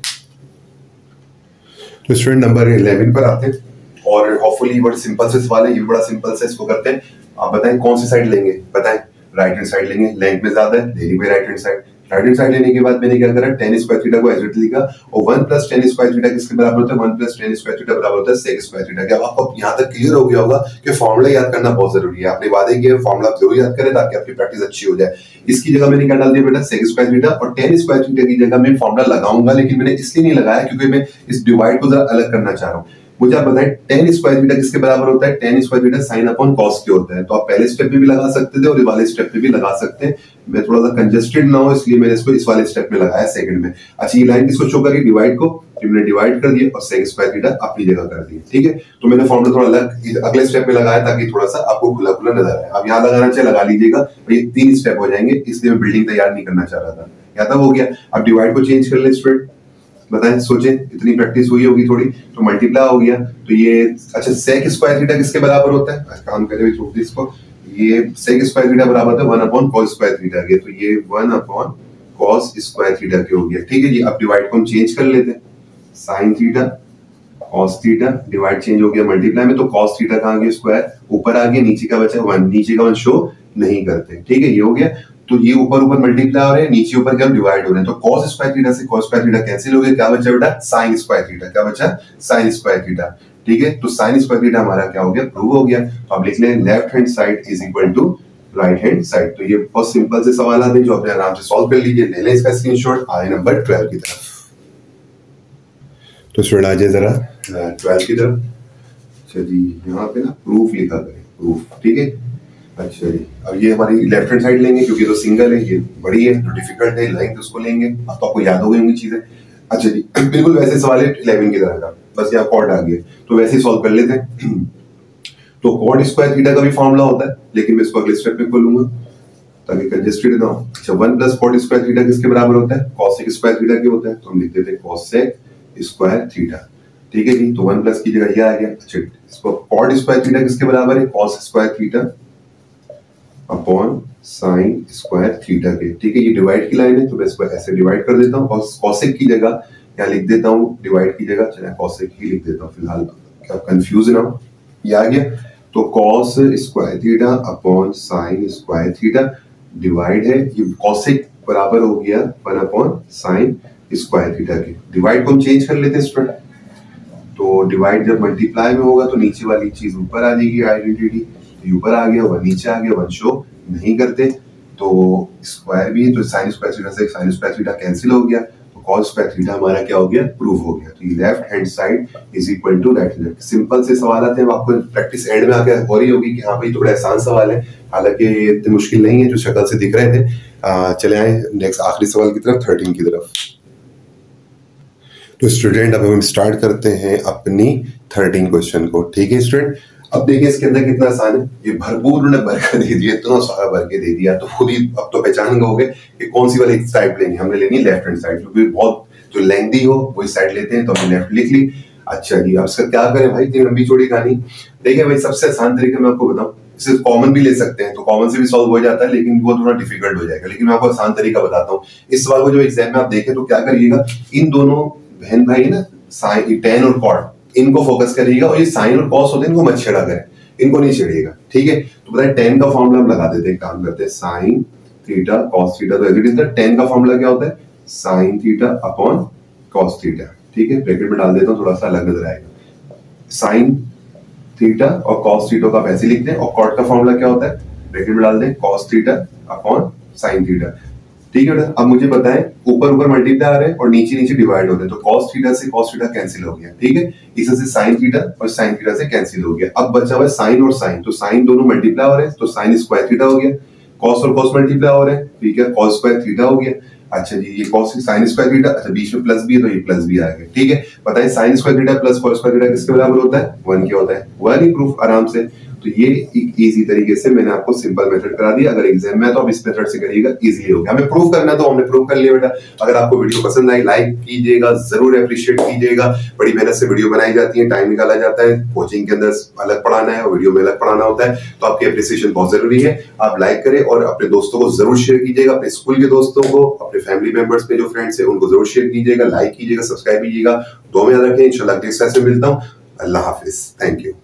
तो स्टूडेंट नंबर इलेवन पर आते हैं, और होपफुली बड़ा सिंपल से सवाल है, ये बड़ा सिंपल से इसको करते हैं। आप बताएं कौन सी साइड लेंगे, बताएं, राइट हैंड साइड लेंगे, लेंथ में ज्यादा है, ले ली right hand side. Right hand side लेने के बाद मैंने क्या करा, टेन स्क्वायर थीटा को एज इट लिखा, और one plus tan square theta किसके बराबर होता है, one plus tan square theta बराबर होता है सेक स्क्वायर थीटा। क्या आपको यहाँ तक क्लियर हो गया होगा कि फॉर्मूला याद करना बहुत जरूरी है। आपने वादे किए फॉर्मूला जरूर याद करें ताकि आपकी प्रैक्टिस अच्छी हो जाए। इसकी जगह मैंने क्या डाल दिया बेटा, सेक स्क्वायर थीटा, और टेन स्क्वायर थीटा की जगह मैं फॉर्मूला लगाऊंगा, लेकिन मैंने इसलिए नहीं लगाया क्योंकि मैं इस डिवाइड को जरा अलग करना चाह रहा हूँ। मुझे आप बताएं टेन स्क्वायर थीटा किसके बराबर होता है, tan square theta sine upon cos के होता है। तो आप पहले स्टेप में भी लगा सकते थे और इस वाले स्टेप में भी लगा सकते हैं। मैं थोड़ा सा कंजेस्टेड ना हो इसलिए मैंने इसको इस वाले स्टेप में लगाया सेकंड में। अच्छा, ये लाइन किसको शो कर रही है, डिवाइड को, तो मैंने डिवाइड कर दिया और सेक स्क्वायर थीटा अपनी जगह कर दिया, ठीक है। तो मैंने फॉर्मूला थोड़ा अलग अगले स्टेप में लगाया ताकि थोड़ा सा आपको खुला खुला नजर आए। अब यहाँ लगाना चाहिए, लगा लीजिएगा, ये तीन स्टेप हो जाएंगे, इसलिए मैं बिल्डिंग तैयार नहीं करना चाह रहा था। या तब हो गया, अब डिवाइड को चेंज कर ले स्टूडेंट, बताएं, सोचें, इतनी प्रैक्टिस हुई होगी थोड़ी, तो मल्टीप्लाई हो गया, तो ये अच्छा सेक स्क्वायर थीटा किसके बराबर होता है, काम करें छोड़ इसको, ये सेक स्क्वायर थीटा बराबर होता है one upon cos square theta के, तो ये one upon cos square theta के हो गया, ठीक है जी। अब डिवाइड को हम चेंज कर लेते हैं, sine theta cos theta, divide change हो गया मल्टीप्लाई में, तो कॉस थीटा कहाँ गया, स्क्वायर ऊपर आ गया, नीचे का बचा वन, नीचे का वन शो नहीं करते, ठीक है। ये हो गया, तो ये ऊपर ऊपर मल्टीप्लाई हो रहे हैं, नीचे ऊपर क्या डिवाइड हो रहे हैं, तो cos स्क्वायर थीटा से cos स्क्वायर थीटा कैंसिल हो गया, क्या बचा बेटा, sin स्क्वायर थीटा, क्या बचा, sin स्क्वायर थीटा, ठीक है। तो sin स्क्वायर थीटा हमारा क्या हो गया, प्रूव हो गया। तो अब लिख लें left hand side is equal to right hand side. तो ये बहुत सिंपल से सवाल आते हैं जो अपने आराम से सॉल्व कर लीजिए। ले लें इसका स्क्रीनशॉट, आए नंबर ट्वेल्व की तरफ। तो स्टूडेंट आ जाए जरा ट्वेल्व की तरफ। अच्छा जी, यहाँ पे ना प्रूफ लिखा करें, प्रूफ, ठीक है। अच्छा जी, अब ये हमारी लेफ्ट हैंड साइड लेंगे क्योंकि तो सिंगल है, ये बड़ी है, तो डिफिकल्ट है, लाइन तो उसको लेंगे। अब तो आपको याद हो गई होंगी चीजें। अच्छा जी, बिल्कुल वैसे सवाल है इलेवन की तरह का, बस यहाँ कॉट आ गया, तो वैसे ही सॉल्व कर लेते हैं। तो कॉट स्क्वायर थीटा का भी फॉर्मूला होता है, लेकिन मैं इसको अगले स्टेप में खोलूंगा ताकि कंजेस्टेड ना हो। अच्छा, one plus cot square theta किसके बराबर होता है, कॉसेक स्क्वायर थीटा के होता है, तो हम लिख देते हैं कॉसेक स्क्वायर थीटा, ठीक है जी। तो वन प्लस की जगह ये आ गया। अच्छा, इसको कॉट स्क्वायर थीटा किसके बराबर है, cos square theta upon sine square theta के, ठीक है। ये डिवाइड की लाइन है, तो मैं इसको ऐसे डिवाइड कर देता हूँ, कॉसेक की जगह यहाँ लिख देता हूँ, डिवाइड की जगह चलिए कॉसेक ही लिख देता हूँ फिलहाल, क्या कंफ्यूज ना हो। ये आ गया। तो cos square theta upon sine square theta divide है, ये कॉसेक बराबर हो गया one upon sine square theta के। डिवाइड को हम चेंज कर लेते हैं स्टूडेंट, तो डिवाइड जब मल्टीप्लाई में होगा तो नीचे वाली चीज ऊपर आ जाएगी, आइडेंटिटी ऊपर आ गया, वन नीचे आ गया, वन शो नहीं करते, तो स्क्वायर भी है तो साइन स्क्वायर थीटा से साइन स्क्वायर थीटा कैंसिल हो गया, तो कॉस स्क्वायर थीटा हमारा क्या हो गया, प्रूव हो गया। तो ये left hand side is equal to right hand. Simple से सवाल आते हैं, आपको प्रैक्टिस एंड में आके हो रही होगी कि हाँ भाई थोड़ा आसान सवाल है, हालांकि इतने मुश्किल नहीं है जो शक्ल से दिख रहे थे। आ, चले आए नेक्स्ट आखिरी सवाल की तरफ, थर्टीन की तरफ। तो स्टूडेंट अब हम स्टार्ट करते हैं अपनी थर्टीन क्वेश्चन को, ठीक है स्टूडेंट। अब देखिए इसके अंदर कितना आसान है, ये भरपूर उन्होंने भर कर दे दिया, इतना सारा भर के दे दिया, तो खुद ही अब तो पहचान गए कि कौन सी वाली साइड लेनी, हमने लेनी है लेफ्ट हैंड साइड, क्योंकि बहुत जो लेंथी हो वही साइड लेते हैं, तो हमने लेफ्ट लिख ली। अच्छा जी, अब इसका क्या करें भाई, इतनी लंबी चौड़ी कहानी। देखिए भाई सबसे आसान तरीका मैं आपको बताऊं, इसे कॉमन भी ले सकते हैं, तो कॉमन से भी सॉल्व हो जाता है, लेकिन वो थोड़ा डिफिकल्ट हो जाएगा, लेकिन मैं आपको आसान तरीका बताता हूँ। इस सवाल को जो एग्जाम में आप देखें तो क्या करिएगा, इन दोनों बहन भाई ना साइन टेन और कॉट इनको फोकस करिएगा, और ये साइन और कॉस होते हैं इनको मत छेड़ा करें, इनको नहीं छेड़िएगा, ठीक है। तो बताइए टेन का फॉर्मूला हम लगा देते हैं, काम करते हैं साइन थीटा कॉस थीटा, तो as it is the tan का फॉर्मूला क्या होता है, sine theta upon cos theta, ठीक है। ब्रैकेट में डाल देता हूँ, थोड़ा सा अलग नजर आएगा। साइन थीटा और कॉस थीटा का वैसे लिखते हैं, और कॉट का फॉर्मूला क्या होता है, ब्रैकेट में डाल दें cos theta upon sine theta, ठीक है। अब मुझे बताएं ऊपर ऊपर मल्टीप्लाई आ रहे हैं और नीचे नीचे डिवाइड हो रहे हैं, तो cos थीटा से cos थीटा कैंसिल हो गया, ठीक है। इसी से sin थीटा और sin थीटा से कैंसिल हो गया। अब बचा हुआ है sin और sin, तो sin दोनों मल्टीप्लाई हो रहे हैं, तो sin स्क्वायर थीटा हो गया, cos और cos मल्टीप्लाई हो रहे हैं, ठीक है, cos स्क्वायर थीटा हो गया। अच्छा जी, ये cos sin स्क्वायर थीटा, अच्छा बीच में प्लस भी है तो ये प्लस भी आ गया, ठीक है। बताइए sin square theta plus cos square theta किसके बराबर होता है, वन के होता है, वन ही प्रूफ आराम से। तो ये एक इजी तरीके से मैंने आपको सिंपल मेथड करा दिया, अगर एग्जाम में है तो आप इस मेथड से करिएगा, इजीली हो गया। हमें प्रूव करना तो हमने प्रूव कर लिया बेटा। अगर आपको वीडियो पसंद आई लाइक कीजिएगा, जरूर अप्रिशिएट कीजिएगा, बड़ी मेहनत से वीडियो बनाई जाती है, टाइम निकाला जाता है, कोचिंग के अंदर अलग पढ़ाना है और वीडियो में अलग पढ़ाना होता है, तो आपकी अप्रिसिएशन बहुत जरूरी है। आप लाइक करें और अपने दोस्तों को जरूर शेयर कीजिएगा, अपने स्कूल के दोस्तों को, अपने फैमिली मेंबर्स में जो फ्रेंड्स है उनको जरूर शेयर कीजिएगा, लाइक कीजिएगा, सब्सक्राइब कीजिएगा। दो में याद रखें, इंशाल्लाह नेक्स्ट क्लास में मिलता हूँ। अल्लाह हाफिज, थैंक यू।